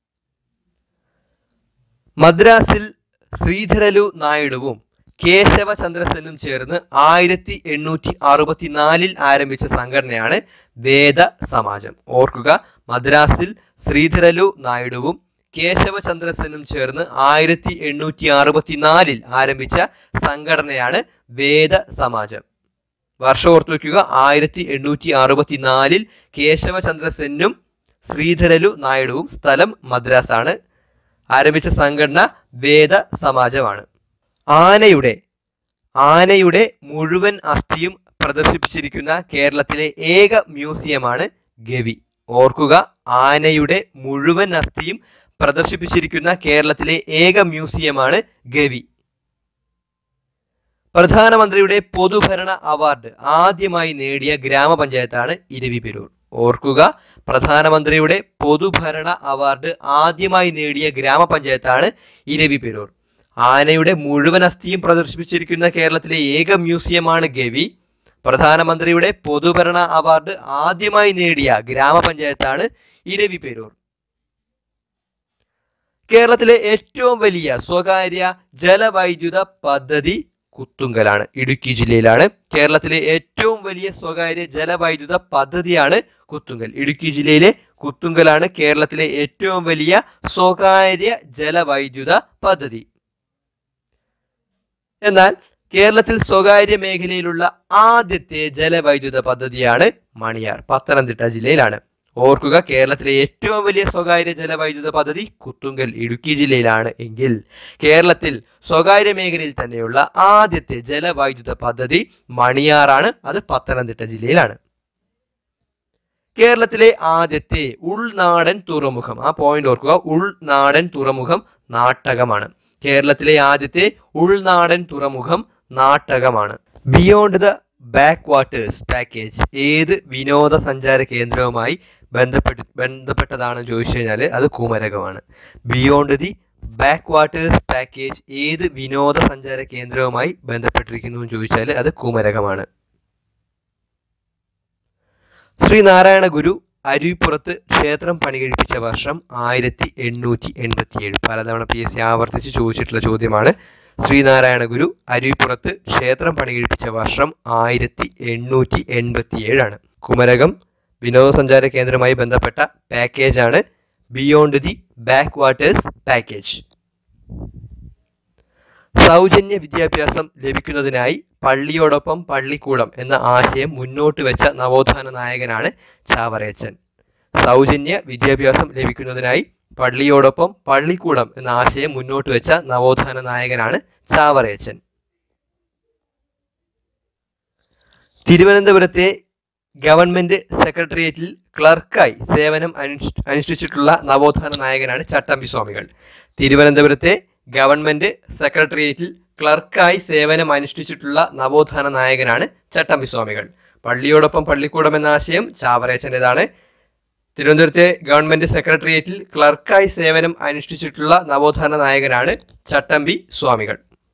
മദ്രാസിൽ ശ്രീധരലു നായിഡുവും കേശവചന്ദ്രസെന്നും ചേർന്ന് ആയിരത്തി എണ്ണൂറ്റി അറുപത്തിനാലിൽ ആരംഭിച്ച സംഘടനയാണ് വേദ സമാജം. ഓർക്കുക, മദ്രാസിൽ ശ്രീധരലു നായിഡുവും കേശവചന്ദ്രസെന്നും ചേർന്ന് ആയിരത്തി എണ്ണൂറ്റി അറുപത്തിനാലിൽ ആരംഭിച്ച സംഘടനയാണ് വേദ സമാജം. വർഷം ഓർത്തു വയ്ക്കുക, ആയിരത്തി എണ്ണൂറ്റി അറുപത്തിനാലിൽ കേശവചന്ദ്രസെന്നും ശ്രീധരലു നായിഡുവും, സ്ഥലം മദ്രാസ് ആണ്, ആരംഭിച്ച സംഘടന വേദ സമാജമാണ്. ആനയുടെ ആനയുടെ മുഴുവൻ അസ്ഥിയും പ്രദർശിപ്പിച്ചിരിക്കുന്ന കേരളത്തിലെ ഏക മ്യൂസിയമാണ് ഗവി. ഓർക്കുക, ആനയുടെ മുഴുവൻ അസ്ഥിയും പ്രദർശിപ്പിച്ചിരിക്കുന്ന കേരളത്തിലെ ഏക മ്യൂസിയമാണ് ഗവി. പ്രധാനമന്ത്രിയുടെ പൊതുഭരണ അവാർഡ് ആദ്യമായി നേടിയ ഗ്രാമപഞ്ചായത്താണ് ഇരവിപെരൂർ. ഓർക്കുക, പ്രധാനമന്ത്രിയുടെ പൊതുഭരണ അവാർഡ് ആദ്യമായി നേടിയ ഗ്രാമപഞ്ചായത്താണ് ഇരവിപെരൂർ. ആനയുടെ മുഴുവൻ അസ്ഥിയും പ്രദർശിപ്പിച്ചിരിക്കുന്ന കേരളത്തിലെ ഏക മ്യൂസിയമാണ് ഗവി. പ്രധാനമന്ത്രിയുടെ പൊതുഭരണ അവാർഡ് ആദ്യമായി നേടിയ ഗ്രാമപഞ്ചായത്താണ് ഇരവിപെരൂർ. കേരളത്തിലെ ഏറ്റവും വലിയ സ്വകാര്യ ജലവൈദ്യുത പദ്ധതി കുത്തുങ്കലാണ്, ഇടുക്കി ജില്ലയിലാണ്. കേരളത്തിലെ ഏറ്റവും വലിയ സ്വകാര്യ ജലവൈദ്യുത പദ്ധതിയാണ് കുത്തുങ്കൽ. ഇടുക്കി ജില്ലയിലെ കുത്തുങ്കലാണ് കേരളത്തിലെ ഏറ്റവും വലിയ സ്വകാര്യ ജലവൈദ്യുത പദ്ധതി. എന്നാൽ കേരളത്തിൽ സ്വകാര്യ മേഖലയിലുള്ള ആദ്യത്തെ ജലവൈദ്യുത പദ്ധതിയാണ് മണിയാർ, പത്തനംതിട്ട ജില്ലയിലാണ്. ഓർക്കുക, കേരളത്തിലെ ഏറ്റവും വലിയ സ്വകാര്യ ജലവൈദ്യുത പദ്ധതി കുത്തുങ്കൽ, ഇടുക്കി ജില്ലയിലാണ്. എങ്കിൽ കേരളത്തിൽ സ്വകാര്യ മേഖലയിൽ തന്നെയുള്ള ആദ്യത്തെ ജലവൈദ്യുത പദ്ധതി മണിയാറാണ്, അത് പത്തനംതിട്ട ജില്ലയിലാണ്. കേരളത്തിലെ ആദ്യത്തെ ഉൾനാടൻ തുറമുഖം, ആ പോയിന്റ് ഓർക്കുക, ഉൾനാടൻ തുറമുഖം നാട്ടകമാണ്. കേരളത്തിലെ ആദ്യത്തെ ഉൾനാടൻ തുറമുഖം നാട്ടകമാണ്. Beyond the backwaters package ഏത് വിനോദസഞ്ചാര കേന്ദ്രവുമായി ബന്ധപ്പെട്ട് ബന്ധപ്പെട്ടതാണെന്ന് ചോദിച്ചു കഴിഞ്ഞാൽ അത് കുമരകമാണ്. Beyond the backwaters package ഏത് വിനോദസഞ്ചാര കേന്ദ്രവുമായി ബന്ധപ്പെട്ടിരിക്കുന്നു എന്ന് ചോദിച്ചാൽ അത് കുമരകമാണ്. ശ്രീനാരായണ ഗുരു അരുവിപ്പുറത്ത് ക്ഷേത്രം പണികഴിപ്പിച്ച വർഷം ആയിരത്തി എണ്ണൂറ്റി എൺപത്തി ഏഴ്. പലതവണ പി എസ് സി ആവർത്തിച്ച് ചോദിച്ചിട്ടുള്ള ചോദ്യമാണ്. ശ്രീനാരായണ ഗുരു അരുവിപ്പുറത്ത് ക്ഷേത്രം പണികഴിപ്പിച്ച വർഷം ആയിരത്തി എണ്ണൂറ്റി എൺപത്തി ഏഴാണ്. കുമരകം വിനോദസഞ്ചാര കേന്ദ്രവുമായി ബന്ധപ്പെട്ട പാക്കേജാണ് beyond the backwaters package. സൗജന്യ വിദ്യാഭ്യാസം ലഭിക്കുന്നതിനായി പള്ളിയോടൊപ്പം പള്ളിക്കൂടം എന്ന ആശയം മുന്നോട്ട് വെച്ച നവോത്ഥാന നായകനാണ് ചാവറയച്ചൻ. സൗജന്യ വിദ്യാഭ്യാസം ലഭിക്കുന്നതിനായി പള്ളിയോടൊപ്പം പള്ളിക്കൂടം എന്ന ആശയം മുന്നോട്ട് വെച്ച നവോത്ഥാന നായകനാണ് ചാവറയച്ചൻ. തിരുവനന്തപുരത്തെ ഗവൺമെന്റ് സെക്രട്ടേറിയറ്റിൽ ക്ലർക്കായി സേവനം അനുഷ്ഠിച്ചിട്ടുള്ള നവോത്ഥാന നായകനാണ് ചട്ടമ്പി സ്വാമികൾ. തിരുവനന്തപുരത്തെ ഗവൺമെന്റ് സെക്രട്ടേറിയറ്റിൽ ക്ലർക്കായി സേവനം അനുഷ്ഠിച്ചിട്ടുള്ള നവോത്ഥാന നായകനാണ് ചട്ടമ്പി സ്വാമികൾ. പള്ളിയോടൊപ്പം പള്ളിക്കൂടം എന്ന ആശയം ചാവറയച്ചൻ്റെതാണ്. തിരുവനന്തപുരത്തെ ഗവൺമെന്റ് സെക്രട്ടേറിയറ്റിൽ ക്ലർക്കായി സേവനം അനുഷ്ഠിച്ചിട്ടുള്ള നവോത്ഥാന നായകനാണ് ചട്ടമ്പി സ്വാമികൾ.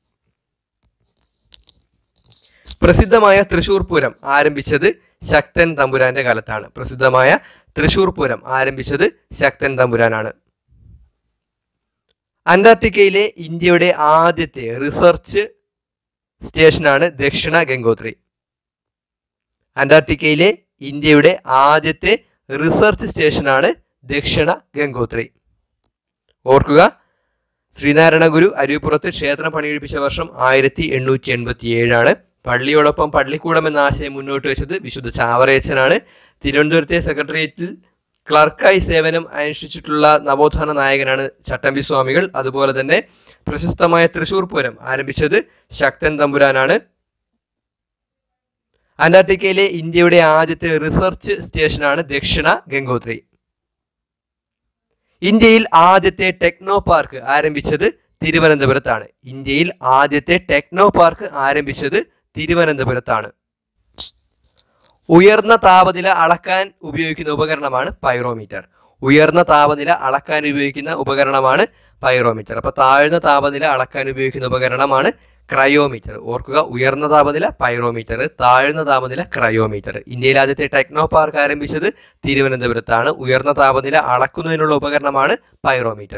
പ്രസിദ്ധമായ തൃശൂർ പൂരം ആരംഭിച്ചത് ശക്തൻ തമ്പുരാന്റെ കാലത്താണ്. പ്രസിദ്ധമായ തൃശൂർ പൂരം ആരംഭിച്ചത് ശക്തൻ തമ്പുരാനാണ്. അന്റാർട്ടിക്കയിലെ ഇന്ത്യയുടെ ആദ്യത്തെ റിസർച്ച് സ്റ്റേഷനാണ് ദക്ഷിണ ഗംഗോത്രി. അന്റാർട്ടിക്കയിലെ ഇന്ത്യയുടെ ആദ്യത്തെ റിസർച്ച് സ്റ്റേഷനാണ് ദക്ഷിണ ഗംഗോത്രി. ഓർക്കുക, ശ്രീനാരായണ ഗുരു അരുവിപ്പുറത്ത് ക്ഷേത്രം പണികഴിപ്പിച്ച വർഷം ആയിരത്തി എണ്ണൂറ്റി എൺപത്തി ഏഴാണ്. പള്ളിയോടൊപ്പം പള്ളിക്കൂടം എന്ന ആശയം മുന്നോട്ട് വെച്ചത് വിശുദ്ധ ചാവറയച്ചനാണ്. തിരുവനന്തപുരത്തെ സെക്രട്ടേറിയറ്റിൽ ക്ലർക്കായി സേവനം അനുഷ്ഠിച്ചിട്ടുള്ള നവോത്ഥാന നായകനാണ് ചട്ടമ്പി സ്വാമികൾ. അതുപോലെ തന്നെ പ്രശസ്തമായ തൃശൂർ പൂരം ആരംഭിച്ചത് ശക്തൻ തമ്പുരാനാണ്. അന്റാർട്ടിക്കയിലെ ഇന്ത്യയുടെ ആദ്യത്തെ റിസർച്ച് സ്റ്റേഷനാണ് ദക്ഷിണ ഗംഗോത്രി. ഇന്ത്യയിൽ ആദ്യത്തെ ടെക്നോ പാർക്ക് ആരംഭിച്ചത് തിരുവനന്തപുരത്താണ്. ഇന്ത്യയിൽ ആദ്യത്തെ ടെക്നോ പാർക്ക് ആരംഭിച്ചത് തിരുവനന്തപുരത്താണ്. ഉയർന്ന താപനില അളക്കാൻ ഉപയോഗിക്കുന്ന ഉപകരണമാണ് പൈറോമീറ്റർ. ഉയർന്ന താപനില അളക്കാൻ ഉപയോഗിക്കുന്ന ഉപകരണമാണ് പൈറോമീറ്റർ. അപ്പൊ താഴ്ന്ന താപനില അളക്കാൻ ഉപയോഗിക്കുന്ന ഉപകരണമാണ് ക്രയോമീറ്റർ. ഓർക്കുക, ഉയർന്ന താപനില പൈറോമീറ്റർ, താഴ്ന്ന താപനില ക്രയോമീറ്റർ. ഇന്ത്യയിൽ ആദ്യത്തെ ടെക്നോ പാർക്ക് ആരംഭിച്ചത് തിരുവനന്തപുരത്താണ്. ഉയർന്ന താപനില അളക്കുന്നതിനുള്ള ഉപകരണമാണ് പൈറോമീറ്റർ.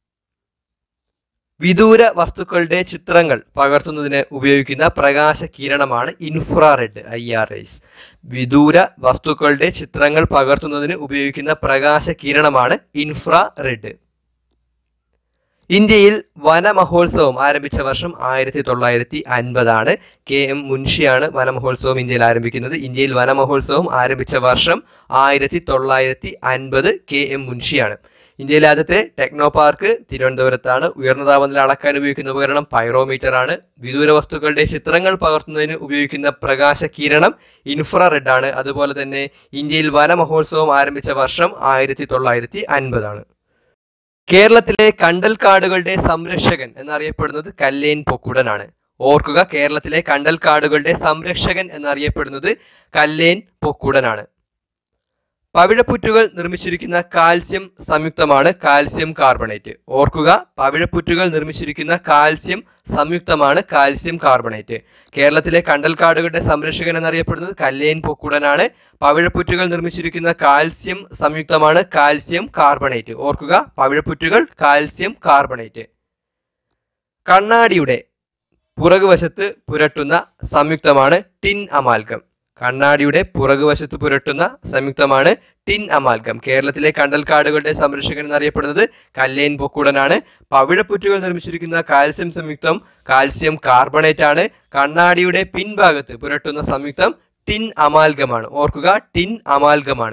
വിദൂര വസ്തുക്കളുടെ ചിത്രങ്ങൾ പകർത്തുന്നതിന് ഉപയോഗിക്കുന്ന പ്രകാശ കിരണമാണ് ഇൻഫ്രാറെഡ്, ഐ ആർ ഐസ്. വിദൂര വസ്തുക്കളുടെ ചിത്രങ്ങൾ പകർത്തുന്നതിന് ഉപയോഗിക്കുന്ന പ്രകാശ കിരണമാണ് ഇൻഫ്രാറെഡ്. ഇന്ത്യയിൽ വനമഹോത്സവം ആരംഭിച്ച വർഷം ആയിരത്തി തൊള്ളായിരത്തി അൻപതാണ്. കെ എം മുൻഷിയാണ് വനമഹോത്സവം ഇന്ത്യയിൽ ആരംഭിക്കുന്നത്. ഇന്ത്യയിൽ വനമഹോത്സവം ആരംഭിച്ച വർഷം ആയിരത്തി തൊള്ളായിരത്തി അൻപത് കെ എം മുൻഷിയാണ്. ഇന്ത്യയിലെ ആദ്യത്തെ ടെക്നോ പാർക്ക് തിരുവനന്തപുരത്താണ്. ഉയർന്ന താപനില അളക്കാൻ ഉപയോഗിക്കുന്ന ഉപകരണം പൈറോമീറ്റർ ആണ്. വിദൂര വസ്തുക്കളുടെ ചിത്രങ്ങൾ പകർത്തുന്നതിന് ഉപയോഗിക്കുന്ന പ്രകാശ കിരണം ഇൻഫ്രാറെഡ് ആണ്. അതുപോലെ തന്നെ ഇന്ത്യയിൽ വനമഹോത്സവം ആരംഭിച്ച വർഷം ആയിരത്തി തൊള്ളായിരത്തി അൻപതാണ്. കേരളത്തിലെ കണ്ടൽക്കാടുകളുടെ സംരക്ഷകൻ എന്നറിയപ്പെടുന്നത് കല്ലേൻ പൊക്കുടനാണ്. ഓർക്കുക, കേരളത്തിലെ കണ്ടൽക്കാടുകളുടെ സംരക്ഷകൻ എന്നറിയപ്പെടുന്നത് കല്ലേൻ പൊക്കുടനാണ്. പവിഴപ്പുറ്റുകൾ നിർമ്മിച്ചിരിക്കുന്ന കാൽസ്യം സംയുക്തമാണ് കാൽസ്യം കാർബണേറ്റ്. ഓർക്കുക, പവിഴപ്പുറ്റുകൾ നിർമ്മിച്ചിരിക്കുന്ന കാൽസ്യം സംയുക്തമാണ് കാൽസ്യം കാർബണേറ്റ്. കേരളത്തിലെ കണ്ടൽക്കാടുകളുടെ സംരക്ഷകൻ എന്നറിയപ്പെടുന്നത് കല്ലേൻ പൊക്കുടനാണ്. പവിഴപ്പുറ്റുകൾ നിർമ്മിച്ചിരിക്കുന്ന കാൽസ്യം സംയുക്തമാണ് കാൽസ്യം കാർബണേറ്റ്. ഓർക്കുക, പവിഴപ്പുറ്റുകൾ കാൽസ്യം കാർബണേറ്റ്. കണ്ണാടിയുടെ പുറകുവശത്ത് പുരട്ടുന്ന സംയുക്തമാണ് ടിൻ അമാൽഗം. കണ്ണാടിയുടെ പുറകുവശത്ത് പുരട്ടുന്ന സംയുക്തമാണ് ടിൻ അമാൽഗം. കേരളത്തിലെ കണ്ടൽക്കാടുകളുടെ സംരക്ഷകൻ എന്നറിയപ്പെടുന്നത് കല്ലേൻ പൊക്കുടനാണ്. പവിഴപ്പുറ്റുകൾ നിർമ്മിച്ചിരിക്കുന്ന കാൽസ്യം സംയുക്തം കാൽസ്യം കാർബണേറ്റ് ആണ്. കണ്ണാടിയുടെ പിൻഭാഗത്ത് പുരട്ടുന്ന സംയുക്തം ടിൻ അമാൽഗമാണ്. ഓർക്കുക, ടിൻ അമാൽഗമാണ്.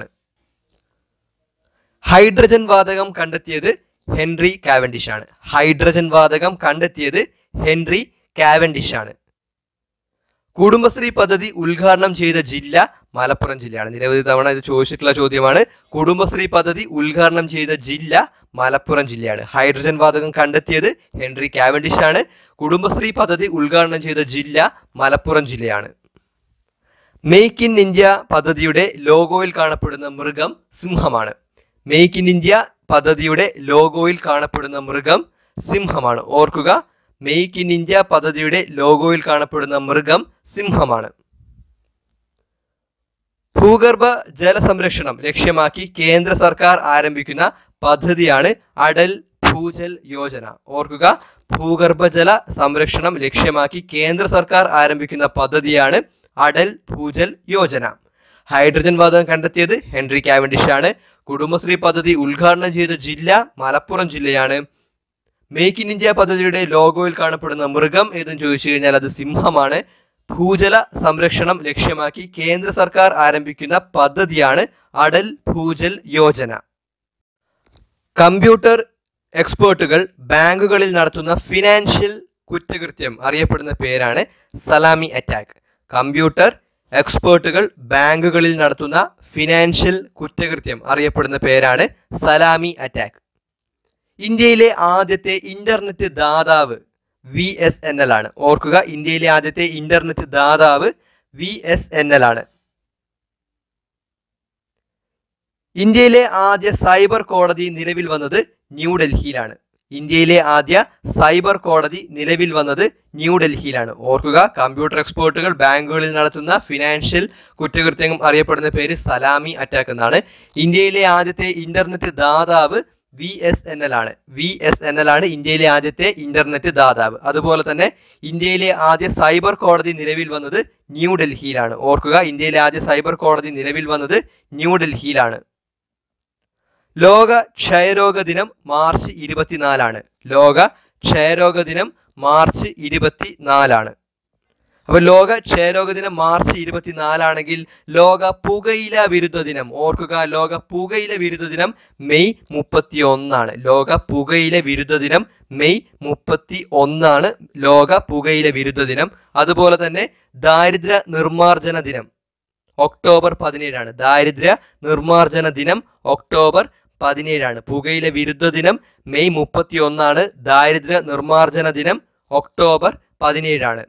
ഹൈഡ്രജൻ വാതകം കണ്ടെത്തിയത് ഹെൻറി കാവൻഡിഷ് ആണ്. ഹൈഡ്രജൻ വാതകം കണ്ടെത്തിയത് ഹെൻറി കാവൻഡിഷ് ആണ്. കുടുംബശ്രീ പദ്ധതി ഉദ്ഘാടനം ചെയ്ത ജില്ല മലപ്പുറം ജില്ലയാണ്. നിരവധി തവണ ഇത് ചോദിച്ചിട്ടുള്ള ചോദ്യമാണ്. കുടുംബശ്രീ പദ്ധതി ഉദ്ഘാടനം ചെയ്ത ജില്ല മലപ്പുറം ജില്ലയാണ്. ഹൈഡ്രജൻ വാതകം കണ്ടെത്തിയത് ഹെൻറി കാവൻഡിഷ് ആണ്. കുടുംബശ്രീ പദ്ധതി ഉദ്ഘാടനം ചെയ്ത ജില്ല മലപ്പുറം ജില്ലയാണ്. മെയ്ക്ക് ഇൻ ഇന്ത്യ പദ്ധതിയുടെ ലോഗോയിൽ കാണപ്പെടുന്ന മൃഗം സിംഹമാണ്. മെയ്ക്ക് ഇൻ ഇന്ത്യ പദ്ധതിയുടെ ലോഗോയിൽ കാണപ്പെടുന്ന മൃഗം സിംഹമാണ്. ഓർക്കുക, മെയ്ക്ക് ഇൻ ഇന്ത്യ പദ്ധതിയുടെ ലോഗോയിൽ കാണപ്പെടുന്ന മൃഗം സിംഹമാണ്. ഭൂഗർഭ ജലസംരക്ഷണം ലക്ഷ്യമാക്കി കേന്ദ്ര സർക്കാർ ആരംഭിക്കുന്ന പദ്ധതിയാണ് അടൽ ഭൂജൽ യോജന. ഓർക്കുക, ഭൂഗർഭജല സംരക്ഷണം ലക്ഷ്യമാക്കി കേന്ദ്ര സർക്കാർ ആരംഭിക്കുന്ന പദ്ധതിയാണ് അടൽ ഭൂജൽ യോജന. ഹൈഡ്രജൻ വാതകം കണ്ടെത്തിയത് ഹെൻറി കാവൻഡിഷ് ആണ്. കുടുംബശ്രീ പദ്ധതി ഉദ്ഘാടനം ചെയ്ത ജില്ല മലപ്പുറം ജില്ലയാണ്. മെയ്ക്ക് ഇൻ ഇന്ത്യ പദ്ധതിയുടെ ലോഗോയിൽ കാണപ്പെടുന്ന മൃഗം ഏതെന്ന് ചോദിച്ചു കഴിഞ്ഞാൽ അത് സിംഹമാണ്. ഭൂജല സംരക്ഷണം ലക്ഷ്യമാക്കി കേന്ദ്ര സർക്കാർ ആരംഭിക്കുന്ന പദ്ധതിയാണ് അടൽ ഭൂജൽ യോജന. കമ്പ്യൂട്ടർ എക്സ്പേർട്ടുകൾ ബാങ്കുകളിൽ നടത്തുന്ന ഫിനാൻഷ്യൽ കുറ്റകൃത്യം അറിയപ്പെടുന്ന പേരാണ് സലാമി അറ്റാക്ക്. കമ്പ്യൂട്ടർ എക്സ്പേർട്ടുകൾ ബാങ്കുകളിൽ നടത്തുന്ന ഫിനാൻഷ്യൽ കുറ്റകൃത്യം അറിയപ്പെടുന്ന പേരാണ് സലാമി അറ്റാക്ക്. ഇന്ത്യയിലെ ആദ്യത്തെ ഇന്റർനെറ്റ് ദാതാവ് വി എസ് എൻ എൽ ആണ്. ഓർക്കുക, ഇന്ത്യയിലെ ആദ്യത്തെ ഇന്റർനെറ്റ് ദാതാവ് വി എസ് എൻ എൽ ആണ്. ഇന്ത്യയിലെ ആദ്യ സൈബർ കോടതി നിലവിൽ വന്നത് ന്യൂഡൽഹിയിലാണ്. ഇന്ത്യയിലെ ആദ്യ സൈബർ കോടതി നിലവിൽ വന്നത് ന്യൂഡൽഹിയിലാണ്. ഓർക്കുക, കമ്പ്യൂട്ടർ എക്സ്പേർട്ടുകൾ ബാങ്കുകളിൽ നടത്തുന്ന ഫിനാൻഷ്യൽ കുറ്റകൃത്യം അറിയപ്പെടുന്ന പേര് സലാമി അറ്റാക്ക് എന്നാണ്. ഇന്ത്യയിലെ ആദ്യത്തെ ഇന്റർനെറ്റ് ദാതാവ് വി എസ് എൻ എൽ ആണ്. വി എസ് എൻ എൽ ആണ് ഇന്ത്യയിലെ ആദ്യത്തെ ഇന്റർനെറ്റ് ദാതാവ്. അതുപോലെ തന്നെ ഇന്ത്യയിലെ ആദ്യ സൈബർ കോടതി നിലവിൽ വന്നത് ന്യൂഡൽഹിയിലാണ്. ഓർക്കുക, ഇന്ത്യയിലെ ആദ്യ സൈബർ കോടതി നിലവിൽ വന്നത് ന്യൂഡൽഹിയിലാണ്. ലോക ക്ഷയരോഗ ദിനം മാർച്ച് ഇരുപത്തിനാലാണ്. ലോക ക്ഷയരോഗ ദിനം മാർച്ച് ഇരുപത്തിനാലാണ്. അപ്പൊ ലോക ക്ഷയരോഗ ദിനം മാർച്ച് ഇരുപത്തിനാലാണെങ്കിൽ ലോക പുകയില വിരുദ്ധ ദിനം ഓർക്കുക, ലോക പുകയില വിരുദ്ധ ദിനം മെയ് മുപ്പത്തി ഒന്നാണ്. ലോക പുകയില വിരുദ്ധ ദിനം മെയ് മുപ്പത്തി ഒന്നാണ് ലോക പുകയില വിരുദ്ധ ദിനം. അതുപോലെ തന്നെ ദാരിദ്ര്യ നിർമ്മാർജ്ജന ദിനം ഒക്ടോബർ പതിനേഴാണ്. ദാരിദ്ര്യ നിർമ്മാർജ്ജന ദിനം ഒക്ടോബർ പതിനേഴാണ്. പുകയില വിരുദ്ധ ദിനം മെയ് മുപ്പത്തി ഒന്നാണ്. ദാരിദ്ര്യ നിർമ്മാർജ്ജന ദിനം ഒക്ടോബർ പതിനേഴാണ്.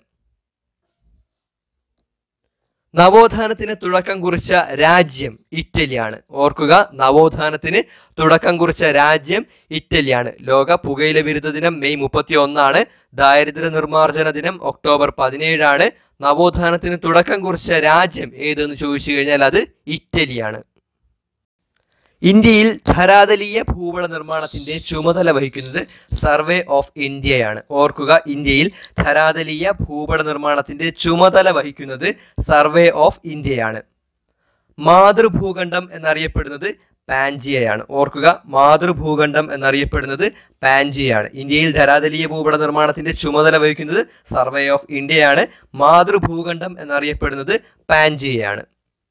നവോത്ഥാനത്തിന് തുടക്കം കുറിച്ച രാജ്യം ഇറ്റലിയാണ്. ഓർക്കുക, നവോത്ഥാനത്തിന് തുടക്കം കുറിച്ച രാജ്യം ഇറ്റലിയാണ്. ലോക പുകയില വിരുദ്ധ ദിനം മെയ് മുപ്പത്തി ഒന്നാണ്. ദാരിദ്ര്യ നിർമ്മാർജ്ജന ദിനം ഒക്ടോബർ പതിനേഴാണ്. നവോത്ഥാനത്തിന് തുടക്കം കുറിച്ച രാജ്യം ഏതെന്ന് ചോദിച്ചു കഴിഞ്ഞാൽ അത് ഇറ്റലിയാണ്. ഇന്ത്യയിൽ ധരാതലീയ ഭൂപട നിർമ്മാണത്തിന്റെ ചുമതല വഹിക്കുന്നത് സർവേ ഓഫ് ഇന്ത്യയാണ്. ഓർക്കുക, ഇന്ത്യയിൽ ധരാതലീയ ഭൂപട നിർമ്മാണത്തിന്റെ ചുമതല വഹിക്കുന്നത് സർവേ ഓഫ് ഇന്ത്യയാണ്. മാതൃഭൂഖണ്ഡം എന്നറിയപ്പെടുന്നത് പാൻജിയയാണ്. ഓർക്കുക, മാതൃഭൂഖണ്ഡം എന്നറിയപ്പെടുന്നത് പാൻജിയയാണ്. ഇന്ത്യയിൽ ധരാതലീയ ഭൂപട നിർമ്മാണത്തിന്റെ ചുമതല വഹിക്കുന്നത് സർവേ ഓഫ് ഇന്ത്യയാണ്. മാതൃഭൂഖണ്ഡം എന്നറിയപ്പെടുന്നത് പാൻജിയയാണ്.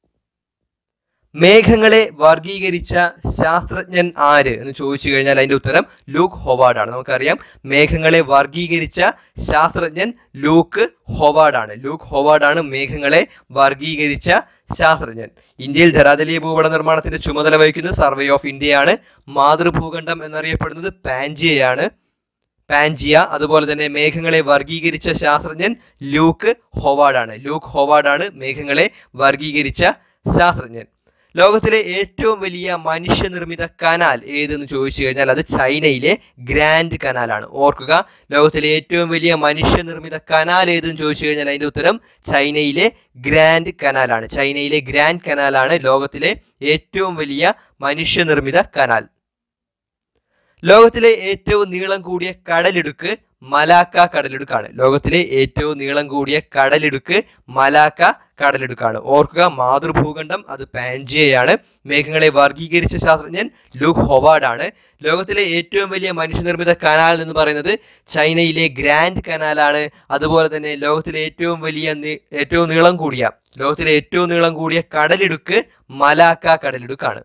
മേഘങ്ങളെ വർഗീകരിച്ച ശാസ്ത്രജ്ഞൻ ആര് എന്ന് ചോദിച്ചു കഴിഞ്ഞാൽ അതിന്റെ ഉത്തരം ലൂക്ക് ഹൊവാർഡ് ആണ്. നമുക്കറിയാം, മേഘങ്ങളെ വർഗീകരിച്ച ശാസ്ത്രജ്ഞൻ ലൂക്ക് ഹൊവാർഡ് ആണ്. ലൂക്ക് ഹൊവാർഡ് ആണ് മേഘങ്ങളെ വർഗീകരിച്ച ശാസ്ത്രജ്ഞൻ. ഇന്ത്യയിൽ ധരാതലീയ ഭൂപട നിർമ്മാണത്തിന്റെ ചുമതല വഹിക്കുന്നത് സർവേ ഓഫ് ഇന്ത്യയാണ്. മാതൃഭൂഖണ്ഡം എന്നറിയപ്പെടുന്നത് പാൻജിയയാണ് പാൻജിയ അതുപോലെ തന്നെ മേഘങ്ങളെ വർഗീകരിച്ച ശാസ്ത്രജ്ഞൻ ലൂക്ക് ഹൊവാർഡ് ആണ്. ലൂക്ക് ഹൊവാർഡ് ആണ് മേഘങ്ങളെ വർഗീകരിച്ച ശാസ്ത്രജ്ഞൻ. ലോകത്തിലെ ഏറ്റവും വലിയ മനുഷ്യനിർമ്മിത കനാൽ ഏതെന്ന് ചോദിച്ചു കഴിഞ്ഞാൽ അത് ചൈനയിലെ ഗ്രാൻഡ് കനാലാണ്. ഓർക്കുക, ലോകത്തിലെ ഏറ്റവും വലിയ മനുഷ്യനിർമ്മിത കനാൽ ഏതെന്ന് ചോദിച്ചു കഴിഞ്ഞാൽ അതിന്റെ ഉത്തരം ചൈനയിലെ ഗ്രാൻഡ് കനാലാണ്. ചൈനയിലെ ഗ്രാൻഡ് കനാലാണ് ലോകത്തിലെ ഏറ്റവും വലിയ മനുഷ്യനിർമ്മിത കനാൽ. ലോകത്തിലെ ഏറ്റവും നീളം കൂടിയ കടലിടുക്ക് മലാക്ക കടലിടുക്കാണ്. ലോകത്തിലെ ഏറ്റവും നീളം കൂടിയ കടലിടുക്ക് മലാക്ക കടലിടുക്കാണ്. ഓർക്കുക, മാതൃഭൂഖണ്ഡം അത് പാൻജിയയാണ്. മേഘങ്ങളെ വർഗീകരിച്ച ശാസ്ത്രജ്ഞൻ ലൂക്ക് ഹൊവാർഡ് ആണ്. ലോകത്തിലെ ഏറ്റവും വലിയ മനുഷ്യനിർമ്മിത കനാൽ എന്ന് പറയുന്നത് ചൈനയിലെ ഗ്രാൻഡ് കനാലാണ്. അതുപോലെ തന്നെ ലോകത്തിലെ ഏറ്റവും വലിയ ഏറ്റവും നീളം കൂടിയ ലോകത്തിലെ ഏറ്റവും നീളം കൂടിയ കടലിടുക്ക് മലാക്ക കടലിടുക്കാണ്.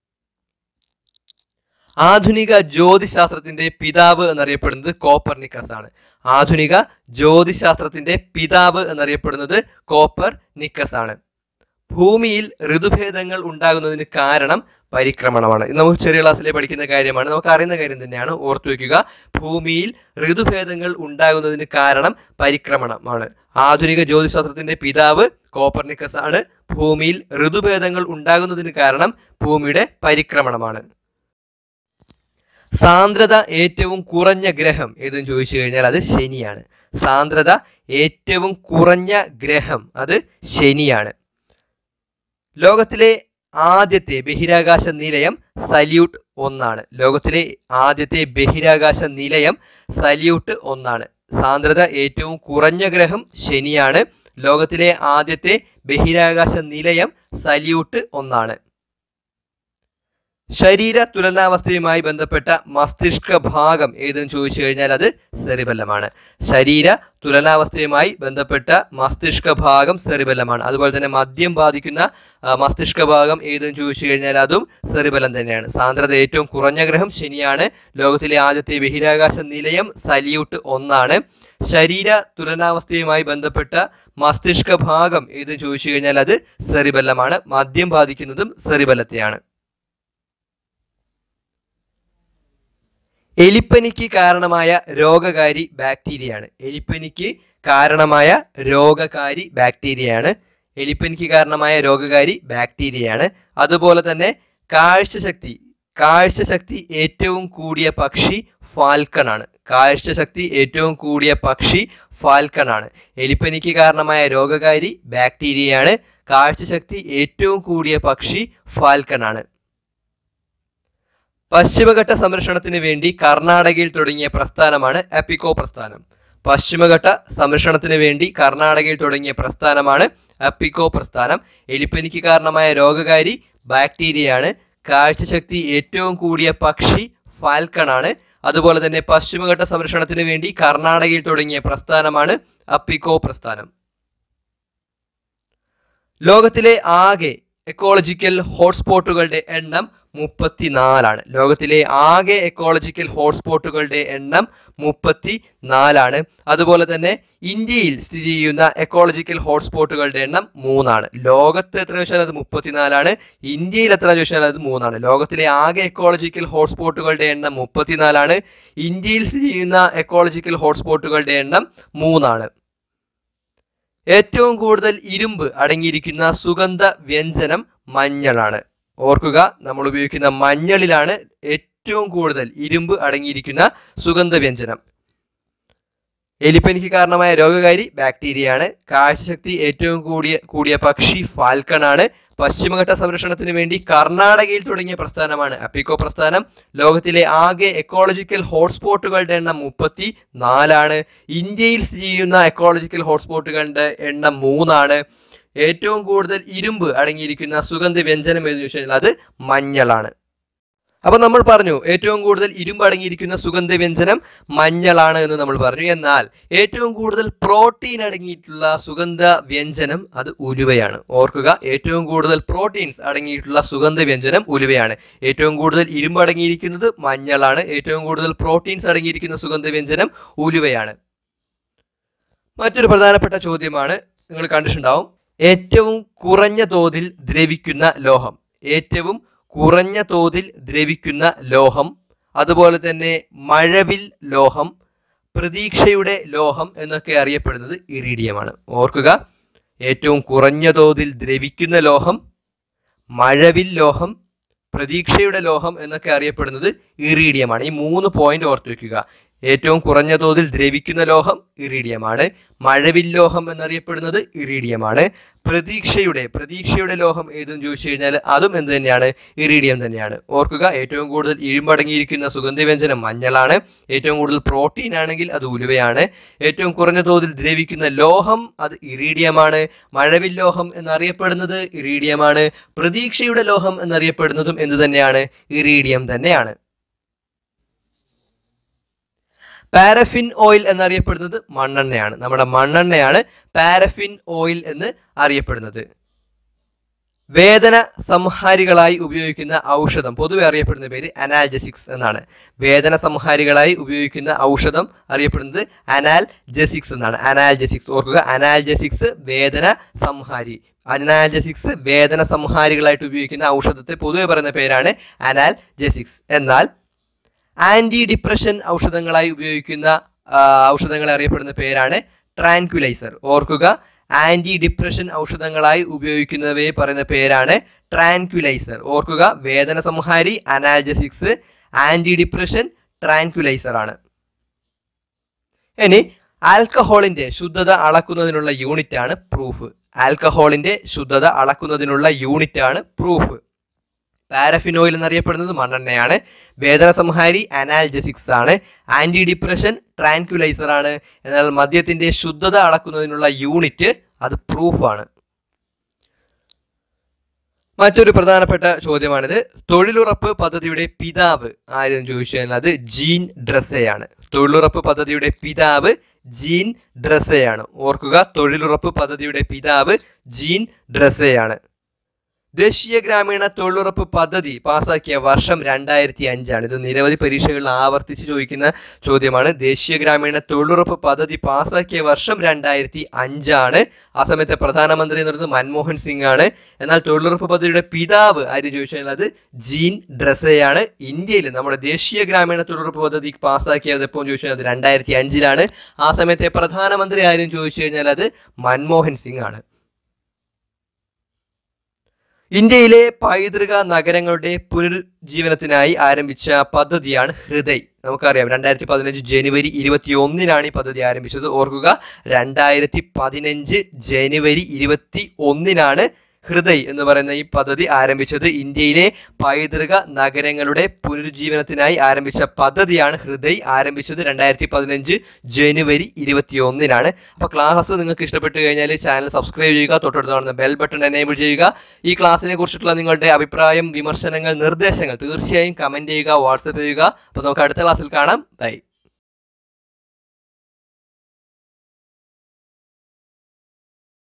ആധുനിക ജ്യോതിശാസ്ത്രത്തിന്റെ പിതാവ് എന്നറിയപ്പെടുന്നത് കോപ്പർനിക്കസ് ആണ്. ആധുനിക ജ്യോതിശാസ്ത്രത്തിന്റെ പിതാവ് എന്നറിയപ്പെടുന്നത് കോപ്പർനിക്കസ് ആണ്. ഭൂമിയിൽ ഋതുഭേദങ്ങൾ ഉണ്ടാകുന്നതിന് കാരണം പരിക്രമണമാണ്. ഇത് നമുക്ക് ചെറിയ ക്ലാസ്സിലെ പഠിക്കുന്ന കാര്യമാണ്, നമുക്ക് അറിയുന്ന കാര്യം തന്നെയാണ്. ഓർത്തു വയ്ക്കുക, ഭൂമിയിൽ ഋതുഭേദങ്ങൾ ഉണ്ടാകുന്നതിന് കാരണം പരിക്രമണമാണ്. ആധുനിക ജ്യോതിശാസ്ത്രത്തിന്റെ പിതാവ് കോപ്പർനിക്കസ് ആണ്. ഭൂമിയിൽ ഋതുഭേദങ്ങൾ ഉണ്ടാകുന്നതിന് കാരണം ഭൂമിയുടെ പരിക്രമണമാണ്. സാന്ദ്രത ഏറ്റവും കുറഞ്ഞ ഗ്രഹം ഏതെന്ന് ചോദിച്ചു കഴിഞ്ഞാൽ അത് ശനിയാണ്. സാന്ദ്രത ഏറ്റവും കുറഞ്ഞ ഗ്രഹം അത് ശനിയാണ്. ലോകത്തിലെ ആദ്യത്തെ ബഹിരാകാശ നിലയം സല്യൂട്ട് ഒന്നാണ്. ലോകത്തിലെ ആദ്യത്തെ ബഹിരാകാശ നിലയം സല്യൂട്ട് ഒന്നാണ്. സാന്ദ്രത ഏറ്റവും കുറഞ്ഞ ഗ്രഹം ശനിയാണ്. ലോകത്തിലെ ആദ്യത്തെ ബഹിരാകാശ നിലയം സല്യൂട്ട് ഒന്നാണ്. ശരീര തുലനാവസ്ഥയുമായി ബന്ധപ്പെട്ട മസ്തിഷ്ക ഭാഗം ഏതെന്ന് ചോദിച്ചു കഴിഞ്ഞാൽ അത് സെറിബെല്ലമാണ്. ശരീര തുലനാവസ്ഥയുമായി ബന്ധപ്പെട്ട മസ്തിഷ്ക ഭാഗം സെറിബെല്ലമാണ്. അതുപോലെ തന്നെ മദ്യം ബാധിക്കുന്ന മസ്തിഷ്ക ഭാഗം ഏതെന്ന് ചോദിച്ചു കഴിഞ്ഞാൽ അതും സെറിബെല്ലം തന്നെയാണ്. സാന്ദ്രത ഏറ്റവും കുറഞ്ഞ ഗ്രഹം ശനിയാണ്. ലോകത്തിലെ ആദ്യത്തെ ബഹിരാകാശ നിലയം സല്യൂട്ട് ഒന്നാണ്. ശരീര തുലനാവസ്ഥയുമായി ബന്ധപ്പെട്ട മസ്തിഷ്ക ഭാഗം ഏതെന്ന് ചോദിച്ചു കഴിഞ്ഞാൽ അത് സെറിബെല്ലമാണ്. മദ്യം ബാധിക്കുന്നതും സെറിബെല്ലത്തെയാണ്. എലിപ്പനിക്ക് കാരണമായ രോഗകാരി ബാക്ടീരിയയാണ്. എലിപ്പനിക്ക് കാരണമായ രോഗകാരി ബാക്ടീരിയയാണ്. എലിപ്പനിക്ക് കാരണമായ രോഗകാരി ബാക്ടീരിയയാണ്. അതുപോലെ തന്നെ കാഴ്ചശക്തി കാഴ്ചശക്തി ഏറ്റവും കൂടിയ പക്ഷി ഫാൽക്കൺ ആണ്. കാഴ്ചശക്തി ഏറ്റവും കൂടിയ പക്ഷി ഫാൽക്കൺ ആണ്. എലിപ്പനിക്ക് കാരണമായ രോഗകാരി ബാക്ടീരിയയാണ്. കാഴ്ചശക്തി ഏറ്റവും കൂടിയ പക്ഷി ഫാൽക്കൺ ആണ്. പശ്ചിമഘട്ട സംരക്ഷണത്തിന് വേണ്ടി കർണാടകയിൽ തുടങ്ങിയ പ്രസ്ഥാനമാണ് എപ്പിക്കോ പ്രസ്ഥാനം. പശ്ചിമഘട്ട സംരക്ഷണത്തിന് വേണ്ടി കർണാടകയിൽ തുടങ്ങിയ പ്രസ്ഥാനമാണ് എപ്പിക്കോ പ്രസ്ഥാനം. എലിപ്പനിക്ക് കാരണമായ രോഗകാരി ബാക്ടീരിയയാണ്. കാഴ്ചശക്തി ഏറ്റവും കൂടിയ പക്ഷി ഫാൽക്കൺ ആണ്. അതുപോലെ തന്നെ പശ്ചിമഘട്ട സംരക്ഷണത്തിന് വേണ്ടി കർണാടകയിൽ തുടങ്ങിയ പ്രസ്ഥാനമാണ് അപ്പിക്കോ പ്രസ്ഥാനം. ലോകത്തിലെ ആകെ എക്കോളജിക്കൽ ഹോട്ട്സ്പോട്ടുകളുടെ എണ്ണം മുപ്പത്തിനാലാണ്. ലോകത്തിലെ ആകെ എക്കോളജിക്കൽ ഹോട്ട്സ്പോട്ടുകളുടെ എണ്ണം മുപ്പത്തി നാലാണ്. അതുപോലെ തന്നെ ഇന്ത്യയിൽ സ്ഥിതി ചെയ്യുന്ന എക്കോളജിക്കൽ ഹോട്ട്സ്പോട്ടുകളുടെ എണ്ണം മൂന്നാണ്. ലോകത്ത് എത്ര ചോദിച്ചാൽ അത് മുപ്പത്തിനാലാണ്, ഇന്ത്യയിൽ എത്ര ചോദിച്ചാൽ അത് മൂന്നാണ്. ലോകത്തിലെ ആകെ എക്കോളജിക്കൽ ഹോട്ട്സ്പോട്ടുകളുടെ എണ്ണം മുപ്പത്തിനാലാണ്, ഇന്ത്യയിൽ സ്ഥിതി ചെയ്യുന്ന എക്കോളജിക്കൽ ഹോട്ട്സ്പോട്ടുകളുടെ എണ്ണം മൂന്നാണ്. ഏറ്റവും കൂടുതൽ ഇരുമ്പ് അടങ്ങിയിരിക്കുന്ന സുഗന്ധ വ്യഞ്ജനം മഞ്ഞളാണ്. ഓർക്കുക, നമ്മൾ ഉപയോഗിക്കുന്ന മഞ്ഞളിലാണ് ഏറ്റവും കൂടുതൽ ഇരുമ്പ് അടങ്ങിയിരിക്കുന്ന സുഗന്ധ വ്യഞ്ജനം. എലിപ്പനിക്ക് കാരണമായ രോഗകാരി ബാക്ടീരിയയാണ്. കാഴ്ചശക്തി ഏറ്റവും കൂടിയ കൂടിയ പക്ഷി ഫാൽക്കൺ ആണ്. പശ്ചിമഘട്ട സംരക്ഷണത്തിന് വേണ്ടി കർണാടകയിൽ തുടങ്ങിയ പ്രസ്ഥാനമാണ് അപ്പിക്കോ പ്രസ്ഥാനം. ലോകത്തിലെ ആകെ എക്കോളജിക്കൽ ഹോട്ട്സ്പോട്ടുകളുടെ എണ്ണം മുപ്പത്തി നാലാണ്. ഇന്ത്യയിൽ സ്ഥിതി ചെയ്യുന്ന എക്കോളജിക്കൽ ഹോട്ട്സ്പോട്ടുകളുടെ എണ്ണം മൂന്നാണ്. ഏറ്റവും കൂടുതൽ ഇരുമ്പ് അടങ്ങിയിരിക്കുന്ന സുഗന്ധ വ്യഞ്ജനം എന്ന് ചോദിച്ചാൽ അത് മഞ്ഞളാണ്. അപ്പൊ നമ്മൾ പറഞ്ഞു ഏറ്റവും കൂടുതൽ ഇരുമ്പ് അടങ്ങിയിരിക്കുന്ന സുഗന്ധ വ്യഞ്ജനം മഞ്ഞളാണ് എന്ന് നമ്മൾ പറഞ്ഞു. എന്നാൽ ഏറ്റവും കൂടുതൽ പ്രോട്ടീൻ അടങ്ങിയിട്ടുള്ള സുഗന്ധ വ്യഞ്ജനം അത് ഉലുവയാണ്. ഓർക്കുക, ഏറ്റവും കൂടുതൽ പ്രോട്ടീൻസ് അടങ്ങിയിട്ടുള്ള സുഗന്ധ വ്യഞ്ജനം ഉലുവയാണ്. ഏറ്റവും കൂടുതൽ ഇരുമ്പ് അടങ്ങിയിരിക്കുന്നത് മഞ്ഞളാണ്. ഏറ്റവും കൂടുതൽ പ്രോട്ടീൻസ് അടങ്ങിയിരിക്കുന്ന സുഗന്ധ വ്യഞ്ജനം ഉലുവയാണ്. മറ്റൊരു പ്രധാനപ്പെട്ട ചോദ്യമാണ്, നിങ്ങൾ കണ്ടിട്ടുണ്ടാവും, ഏറ്റവും കുറഞ്ഞ തോതിൽ ദ്രവിക്കുന്ന ലോഹം. ഏറ്റവും കുറഞ്ഞ തോതിൽ ദ്രവിക്കുന്ന ലോഹം, അതുപോലെ തന്നെ മഴവിൽ ലോഹം, പ്രതീക്ഷയുടെ ലോഹം എന്നൊക്കെ അറിയപ്പെടുന്നത് ഇറീഡിയമാണ്. ഓർക്കുക, ഏറ്റവും കുറഞ്ഞ തോതിൽ ദ്രവിക്കുന്ന ലോഹം, മഴവിൽ ലോഹം, പ്രതീക്ഷയുടെ ലോഹം എന്നൊക്കെ അറിയപ്പെടുന്നത് ഇറീഡിയമാണ്. ഈ മൂന്ന് പോയിന്റ് ഓർത്തു വെക്കുക. ഏറ്റവും കുറഞ്ഞ തോതിൽ ദ്രവിക്കുന്ന ലോഹം ഇറീഡിയമാണ്, മഴവിൽ ലോഹം എന്നറിയപ്പെടുന്നത് ഇറീഡിയമാണ്, പ്രതീക്ഷയുടെ പ്രതീക്ഷയുടെ ലോഹം ഏതെന്ന് ചോദിച്ചു കഴിഞ്ഞാൽ അതും എന്ത് തന്നെയാണ്, ഇറീഡിയം തന്നെയാണ്. ഓർക്കുക, ഏറ്റവും കൂടുതൽ ഇരുമ്പടങ്ങിയിരിക്കുന്ന സുഗന്ധവ്യഞ്ജനം മഞ്ഞളാണ്. ഏറ്റവും കൂടുതൽ പ്രോട്ടീൻ ആണെങ്കിൽ അത് ഉലുവയാണ്. ഏറ്റവും കുറഞ്ഞ തോതിൽ ദ്രവിക്കുന്ന ലോഹം അത് ഇറീഡിയമാണ്. മഴവിൽ ലോഹം എന്നറിയപ്പെടുന്നത് ഇറീഡിയമാണ്. പ്രതീക്ഷയുടെ ലോഹം എന്നറിയപ്പെടുന്നതും എന്ത് തന്നെയാണ്, ഇറീഡിയം തന്നെയാണ്. പാരഫിൻ ഓയിൽ എന്നറിയപ്പെടുന്നത് മണ്ണെണ്ണയാണ്. നമ്മുടെ മണ്ണെണ്ണയാണ് പാരഫിൻ ഓയിൽ എന്ന് അറിയപ്പെടുന്നത്. വേദന സംഹാരികളായി ഉപയോഗിക്കുന്ന ഔഷധം പൊതുവെ അറിയപ്പെടുന്ന പേര് അനാൽജസിക്സ് എന്നാണ്. വേദന സംഹാരികളായി ഉപയോഗിക്കുന്ന ഔഷധം അറിയപ്പെടുന്നത് അനാൽജസിക്സ് എന്നാണ്. അനാൽജസിക്സ് ഓർക്കുക, അനാൽജസിക്സ് വേദന സംഹാരി. അനാൽജസിക്സ് വേദന സംഹാരികളായിട്ട് ഉപയോഗിക്കുന്ന ഔഷധത്തെ പൊതുവെ പറയുന്ന പേരാണ് അനാൽജസിക്സ്. എന്നാൽ ആന്റി ഡിപ്രഷൻ ഔഷധങ്ങളായി ഉപയോഗിക്കുന്ന ഔഷധങ്ങളെ അറിയപ്പെടുന്ന പേരാണ് ട്രാൻക്വിലൈസർ. ഓർക്കുക, ആന്റി ഡിപ്രഷൻ ഔഷധങ്ങളായി ഉപയോഗിക്കുന്നവയെ പറയുന്ന പേരാണ് ട്രാൻക്വിലൈസർ. ഓർക്കുക, വേദന സംഹാരി അനാൽജസിക്സ്, ആന്റി ഡിപ്രഷൻ ട്രാൻക്വിലൈസർ ആണ്. ഇനി ആൽക്കഹോളിന്റെ ശുദ്ധത അളക്കുന്നതിനുള്ള യൂണിറ്റ് ആണ് പ്രൂഫ്. ആൽക്കഹോളിന്റെ ശുദ്ധത അളക്കുന്നതിനുള്ള യൂണിറ്റ് ആണ് പ്രൂഫ്. പാരഫിൻ ഓയിൽ എന്നറിയപ്പെടുന്നത് മണ്ണെണ്ണയാണ്. വേദന സംഹാരി അനാൽജസിക്സ് ആണ്. ആന്റി ഡിപ്രഷൻ ട്രാൻക്വിലൈസർ ആണ്. എന്നാൽ മദ്യത്തിന്റെ ശുദ്ധത അളക്കുന്നതിനുള്ള യൂണിറ്റ് അത് പ്രൂഫാണ്. മറ്റൊരു പ്രധാനപ്പെട്ട ചോദ്യമാണിത്. തൊഴിലുറപ്പ് പദ്ധതിയുടെ പിതാവ് ആരെന്ന് ചോദിച്ചു കഴിഞ്ഞാൽ അത് ജീൻ ഡ്രസയാണ്. തൊഴിലുറപ്പ് പദ്ധതിയുടെ പിതാവ് ജീൻ ഡ്രസയാണ്. ഓർക്കുക, തൊഴിലുറപ്പ് പദ്ധതിയുടെ പിതാവ് ജീൻ ഡ്രസയാണ്. ദേശീയ ഗ്രാമീണ തൊഴിലുറപ്പ് പദ്ധതി പാസാക്കിയ വർഷം രണ്ടായിരത്തി അഞ്ചാണ്. ഇത് നിരവധി പരീക്ഷകളിൽ ആവർത്തിച്ച് ചോദിക്കുന്ന ചോദ്യമാണ്. ദേശീയ ഗ്രാമീണ തൊഴിലുറപ്പ് പദ്ധതി പാസാക്കിയ വർഷം രണ്ടായിരത്തി അഞ്ചാണ്. ആ സമയത്തെ പ്രധാനമന്ത്രി എന്ന് പറയുന്നത് മൻമോഹൻ സിംഗ് ആണ്. എന്നാൽ തൊഴിലുറപ്പ് പദ്ധതിയുടെ പിതാവ് ആര് ചോദിച്ചാൽ അത് ജീൻ ഡ്രസയാണ്. ഇന്ത്യയിൽ നമ്മുടെ ദേശീയ ഗ്രാമീണ തൊഴിലുറപ്പ് പദ്ധതി പാസാക്കിയത് എപ്പോൾ ചോദിച്ചാൽ അത് രണ്ടായിരത്തി അഞ്ചിലാണ്. ആ സമയത്തെ പ്രധാനമന്ത്രി ആരും ചോദിച്ചു കഴിഞ്ഞാൽ അത് മൻമോഹൻ സിംഗ് ആണ്. ഇന്ത്യയിലെ പൈതൃക നഗരങ്ങളുടെ പുനരുജ്ജീവനത്തിനായി ആരംഭിച്ച പദ്ധതിയാണ് ഹൃദയ്. നമുക്കറിയാം, രണ്ടായിരത്തി പതിനഞ്ച് ജനുവരി ഇരുപത്തി ഒന്നിനാണ് ഈ പദ്ധതി ആരംഭിച്ചത്. ഓർക്കുക, രണ്ടായിരത്തി പതിനഞ്ച് ജനുവരി ഇരുപത്തി ഒന്നിനാണ് ഹൃദയ് എന്ന് പറയുന്ന ഈ പദ്ധതി ആരംഭിച്ചത് ഇന്ത്യയിലെ പൈതൃക നഗരങ്ങളുടെ പുനരുജ്ജീവനത്തിനായി ആരംഭിച്ച പദ്ധതിയാണ് ഹൃദയ്. ആരംഭിച്ചത് രണ്ടായിരത്തി പതിനഞ്ച് ജനുവരി ഇരുപത്തി ഒന്നിനാണ്. അപ്പോൾ ക്ലാസ് നിങ്ങൾക്ക് ഇഷ്ടപ്പെട്ടു കഴിഞ്ഞാൽ ചാനൽ സബ്സ്ക്രൈബ് ചെയ്യുക, തൊട്ടടുത്ത് കാണുന്ന ബെൽ ബട്ടൺ എനേബിൾ ചെയ്യുക. ഈ ക്ലാസ്സിനെ കുറിച്ചിട്ടുള്ള നിങ്ങളുടെ അഭിപ്രായം, വിമർശനങ്ങൾ, നിർദ്ദേശങ്ങൾ തീർച്ചയായും കമന്റ് ചെയ്യുക, വാട്സപ്പ് ചെയ്യുക. അപ്പോൾ നമുക്ക് അടുത്ത ക്ലാസ്സിൽ കാണാം. ബൈ.